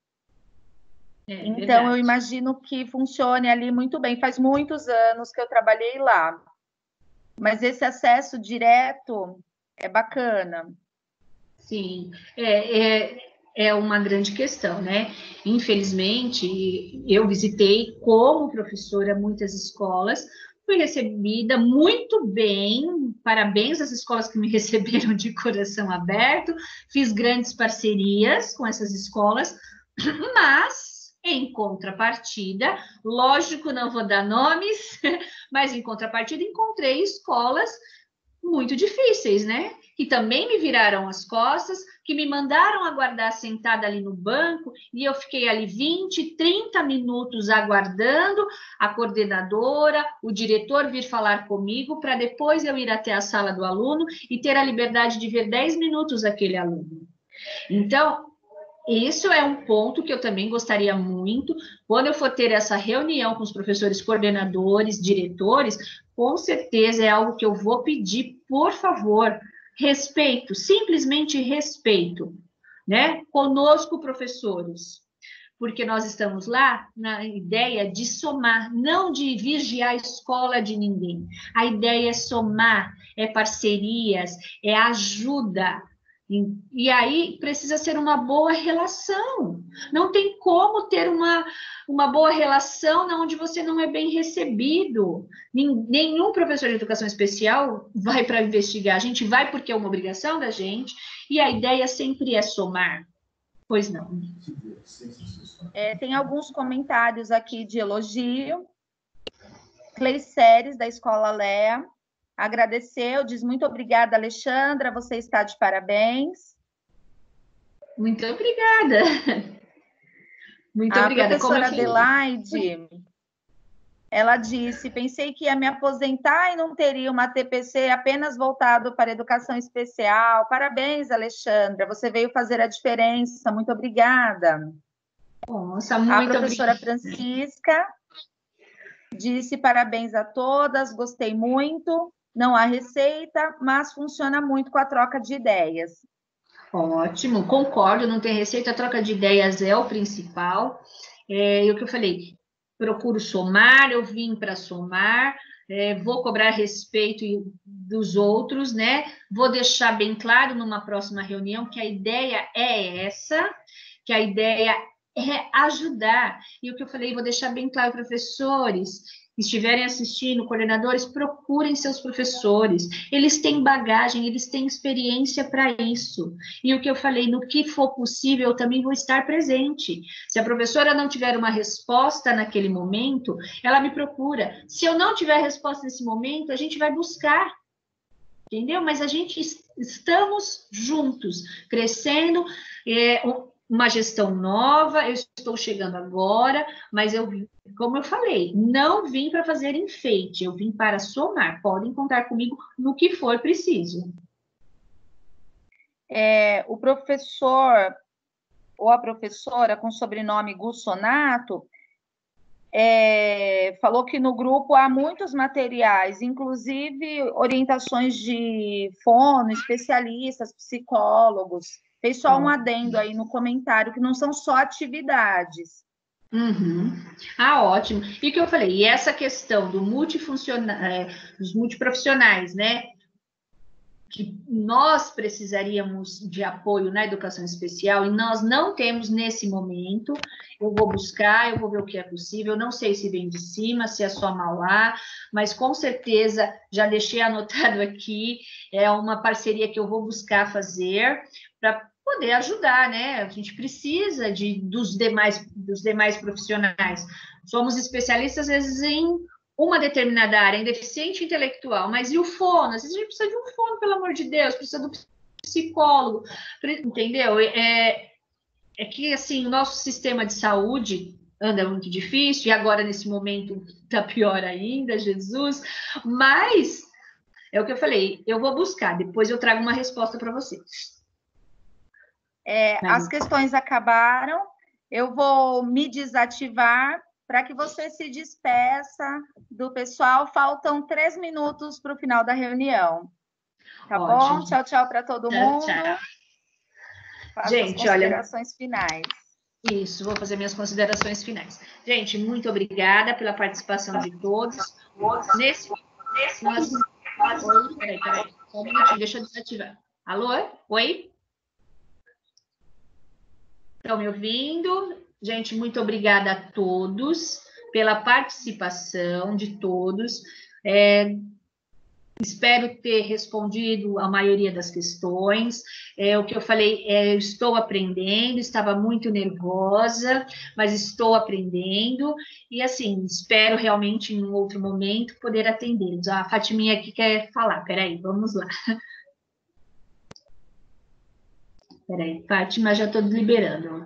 É, então, verdade. Eu imagino que funcione ali muito bem. Faz muitos anos que eu trabalhei lá. Mas esse acesso direto é bacana. Sim, é, é, é uma grande questão, né? Infelizmente, eu visitei como professora muitas escolas, fui recebida muito bem, parabéns às escolas que me receberam de coração aberto, fiz grandes parcerias com essas escolas, mas... Em contrapartida, lógico, não vou dar nomes, mas em contrapartida encontrei escolas muito difíceis, né? Que também me viraram as costas, que me mandaram aguardar sentada ali no banco, e eu fiquei ali vinte, trinta minutos aguardando a coordenadora, o diretor vir falar comigo, para depois eu ir até a sala do aluno e ter a liberdade de ver dez minutos aquele aluno. Então, isso é um ponto que eu também gostaria muito, quando eu for ter essa reunião com os professores coordenadores, diretores, com certeza é algo que eu vou pedir, por favor, respeito, simplesmente respeito, né? Conosco, professores, porque nós estamos lá na ideia de somar, não de vigiar a escola de ninguém. A ideia é somar, é parcerias, é ajuda. E aí precisa ser uma boa relação. Não tem como ter uma, uma boa relação onde você não é bem recebido. Nenhum professor de educação especial vai para investigar. A gente vai porque é uma obrigação da gente, e a ideia sempre é somar. Pois não. É, tem alguns comentários aqui de elogio. Cleiceres, da Escola Lea, agradeceu, diz muito obrigada, Alexandra, você está de parabéns. Muito obrigada. Muito a obrigada. A professora Adelaide, ela disse, pensei que ia me aposentar e não teria uma T P C apenas voltado para educação especial. Parabéns, Alexandra, você veio fazer a diferença, muito obrigada. Nossa, muito a professora obrigada. Francisca disse parabéns a todas, gostei muito. Não há receita, mas funciona muito com a troca de ideias. Ótimo, concordo, não tem receita, a troca de ideias é o principal. É, e o que eu falei, procuro somar, eu vim para somar, é, vou cobrar respeito dos outros, né? Vou deixar bem claro numa próxima reunião que a ideia é essa, que a ideia é ajudar. E o que eu falei, vou deixar bem claro, professores, que estiverem assistindo, coordenadores, procurem seus professores. Eles têm bagagem, eles têm experiência para isso. E o que eu falei, no que for possível, eu também vou estar presente. Se a professora não tiver uma resposta naquele momento, ela me procura. Se eu não tiver resposta nesse momento, a gente vai buscar. Entendeu? Mas a gente estamos juntos, crescendo, é, uma gestão nova, eu estou chegando agora, mas eu, como eu falei, não vim para fazer enfeite, eu vim para somar. Podem contar comigo no que for preciso. É, o professor ou a professora com sobrenome Gussonato é, falou que no grupo há muitos materiais, inclusive orientações de fono, especialistas, psicólogos. Fez só um adendo aí no comentário, que não são só atividades. Uhum. Ah, ótimo. E o que eu falei, e essa questão do multifuncional, é, dos multiprofissionais, né? Que nós precisaríamos de apoio na educação especial e nós não temos nesse momento. Eu vou buscar, eu vou ver o que é possível. Eu não sei se vem de cima, se é só Mauá, mas com certeza já deixei anotado aqui. É uma parceria que eu vou buscar fazer para poder ajudar, né? A gente precisa de, dos, demais, dos demais profissionais. Somos especialistas, às vezes, em uma determinada área, em deficiente intelectual, mas e o fono? Às vezes a gente precisa de um fono, pelo amor de Deus, precisa do psicólogo, entendeu? É, é que, assim, o nosso sistema de saúde anda muito difícil, e agora, nesse momento, está pior ainda, Jesus, mas é o que eu falei, eu vou buscar, depois eu trago uma resposta para vocês. É, as questões acabaram, eu vou me desativar para que você se despeça do pessoal. Faltam três minutos para o final da reunião. Tá Ótimo. Bom? Tchau, tchau para todo tchau, mundo. Tchau. Faça Gente, as considerações olha... finais. Isso, vou fazer minhas considerações finais. Gente, muito obrigada pela participação de todos. Nesse... nesse nós... Oi, peraí, peraí. Só um minutinho, deixa eu desativar. Alô? Oi? Estão me ouvindo? Gente, muito obrigada a todos pela participação de todos. É, espero ter respondido a maioria das questões. É, o que eu falei, é, eu estou aprendendo, estava muito nervosa, mas estou aprendendo. E, assim, espero realmente, em um outro momento, poder atendê-los. A Fatiminha aqui quer falar. Peraí, vamos lá. Peraí, Fátima, já estou liberando.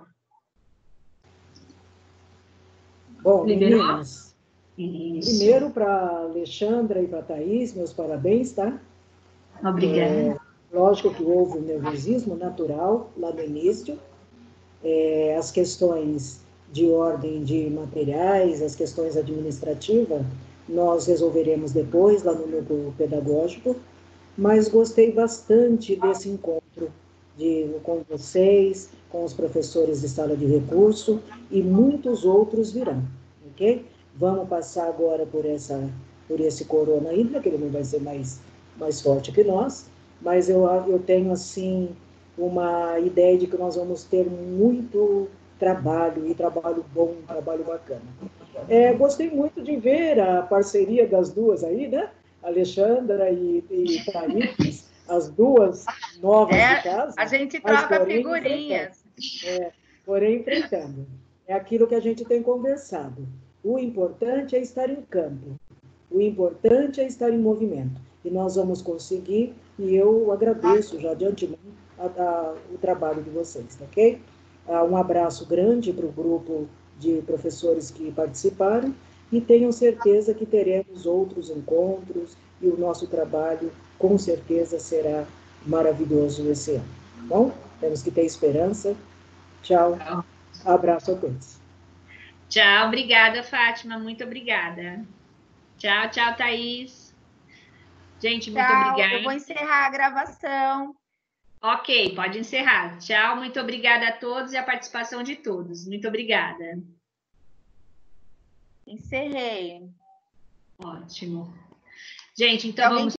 Bom, Liberou? Meninas, Isso. Primeiro para Alexandra e para Thaís, meus parabéns, tá? Obrigada. É, lógico que houve um nervosismo natural lá no início. É, as questões de ordem de materiais, as questões administrativas, nós resolveremos depois lá no núcleo pedagógico, mas gostei bastante desse encontro de, com vocês, com os professores de sala de recurso, e muitos outros virão, ok? Vamos passar agora por, essa, por esse corona ainda, que ele não vai ser mais, mais forte que nós, mas eu, eu tenho, assim, uma ideia de que nós vamos ter muito trabalho, e trabalho bom, trabalho bacana. É, gostei muito de ver a parceria das duas aí, né? Alexandra e, e Thaís, as duas novas é, de casa. A gente troca porém, figurinhas. É, porém, enfrentando. É aquilo que a gente tem conversado. O importante é estar em campo. O importante é estar em movimento. E nós vamos conseguir, e eu agradeço já de antemão a, a, o trabalho de vocês, ok? Ah, um abraço grande para o grupo de professores que participaram, e tenham certeza que teremos outros encontros, e o nosso trabalho, com certeza, será maravilhoso esse ano. Bom, temos que ter esperança. Tchau. Abraço a todos. Tchau, obrigada, Fátima, muito obrigada. Tchau, tchau, Thaís. Gente, muito tchau, obrigada. Eu vou encerrar a gravação. Ok, pode encerrar. Tchau, muito obrigada a todos e a participação de todos. Muito obrigada. Encerrei. Ótimo. Gente, então Alguém vamos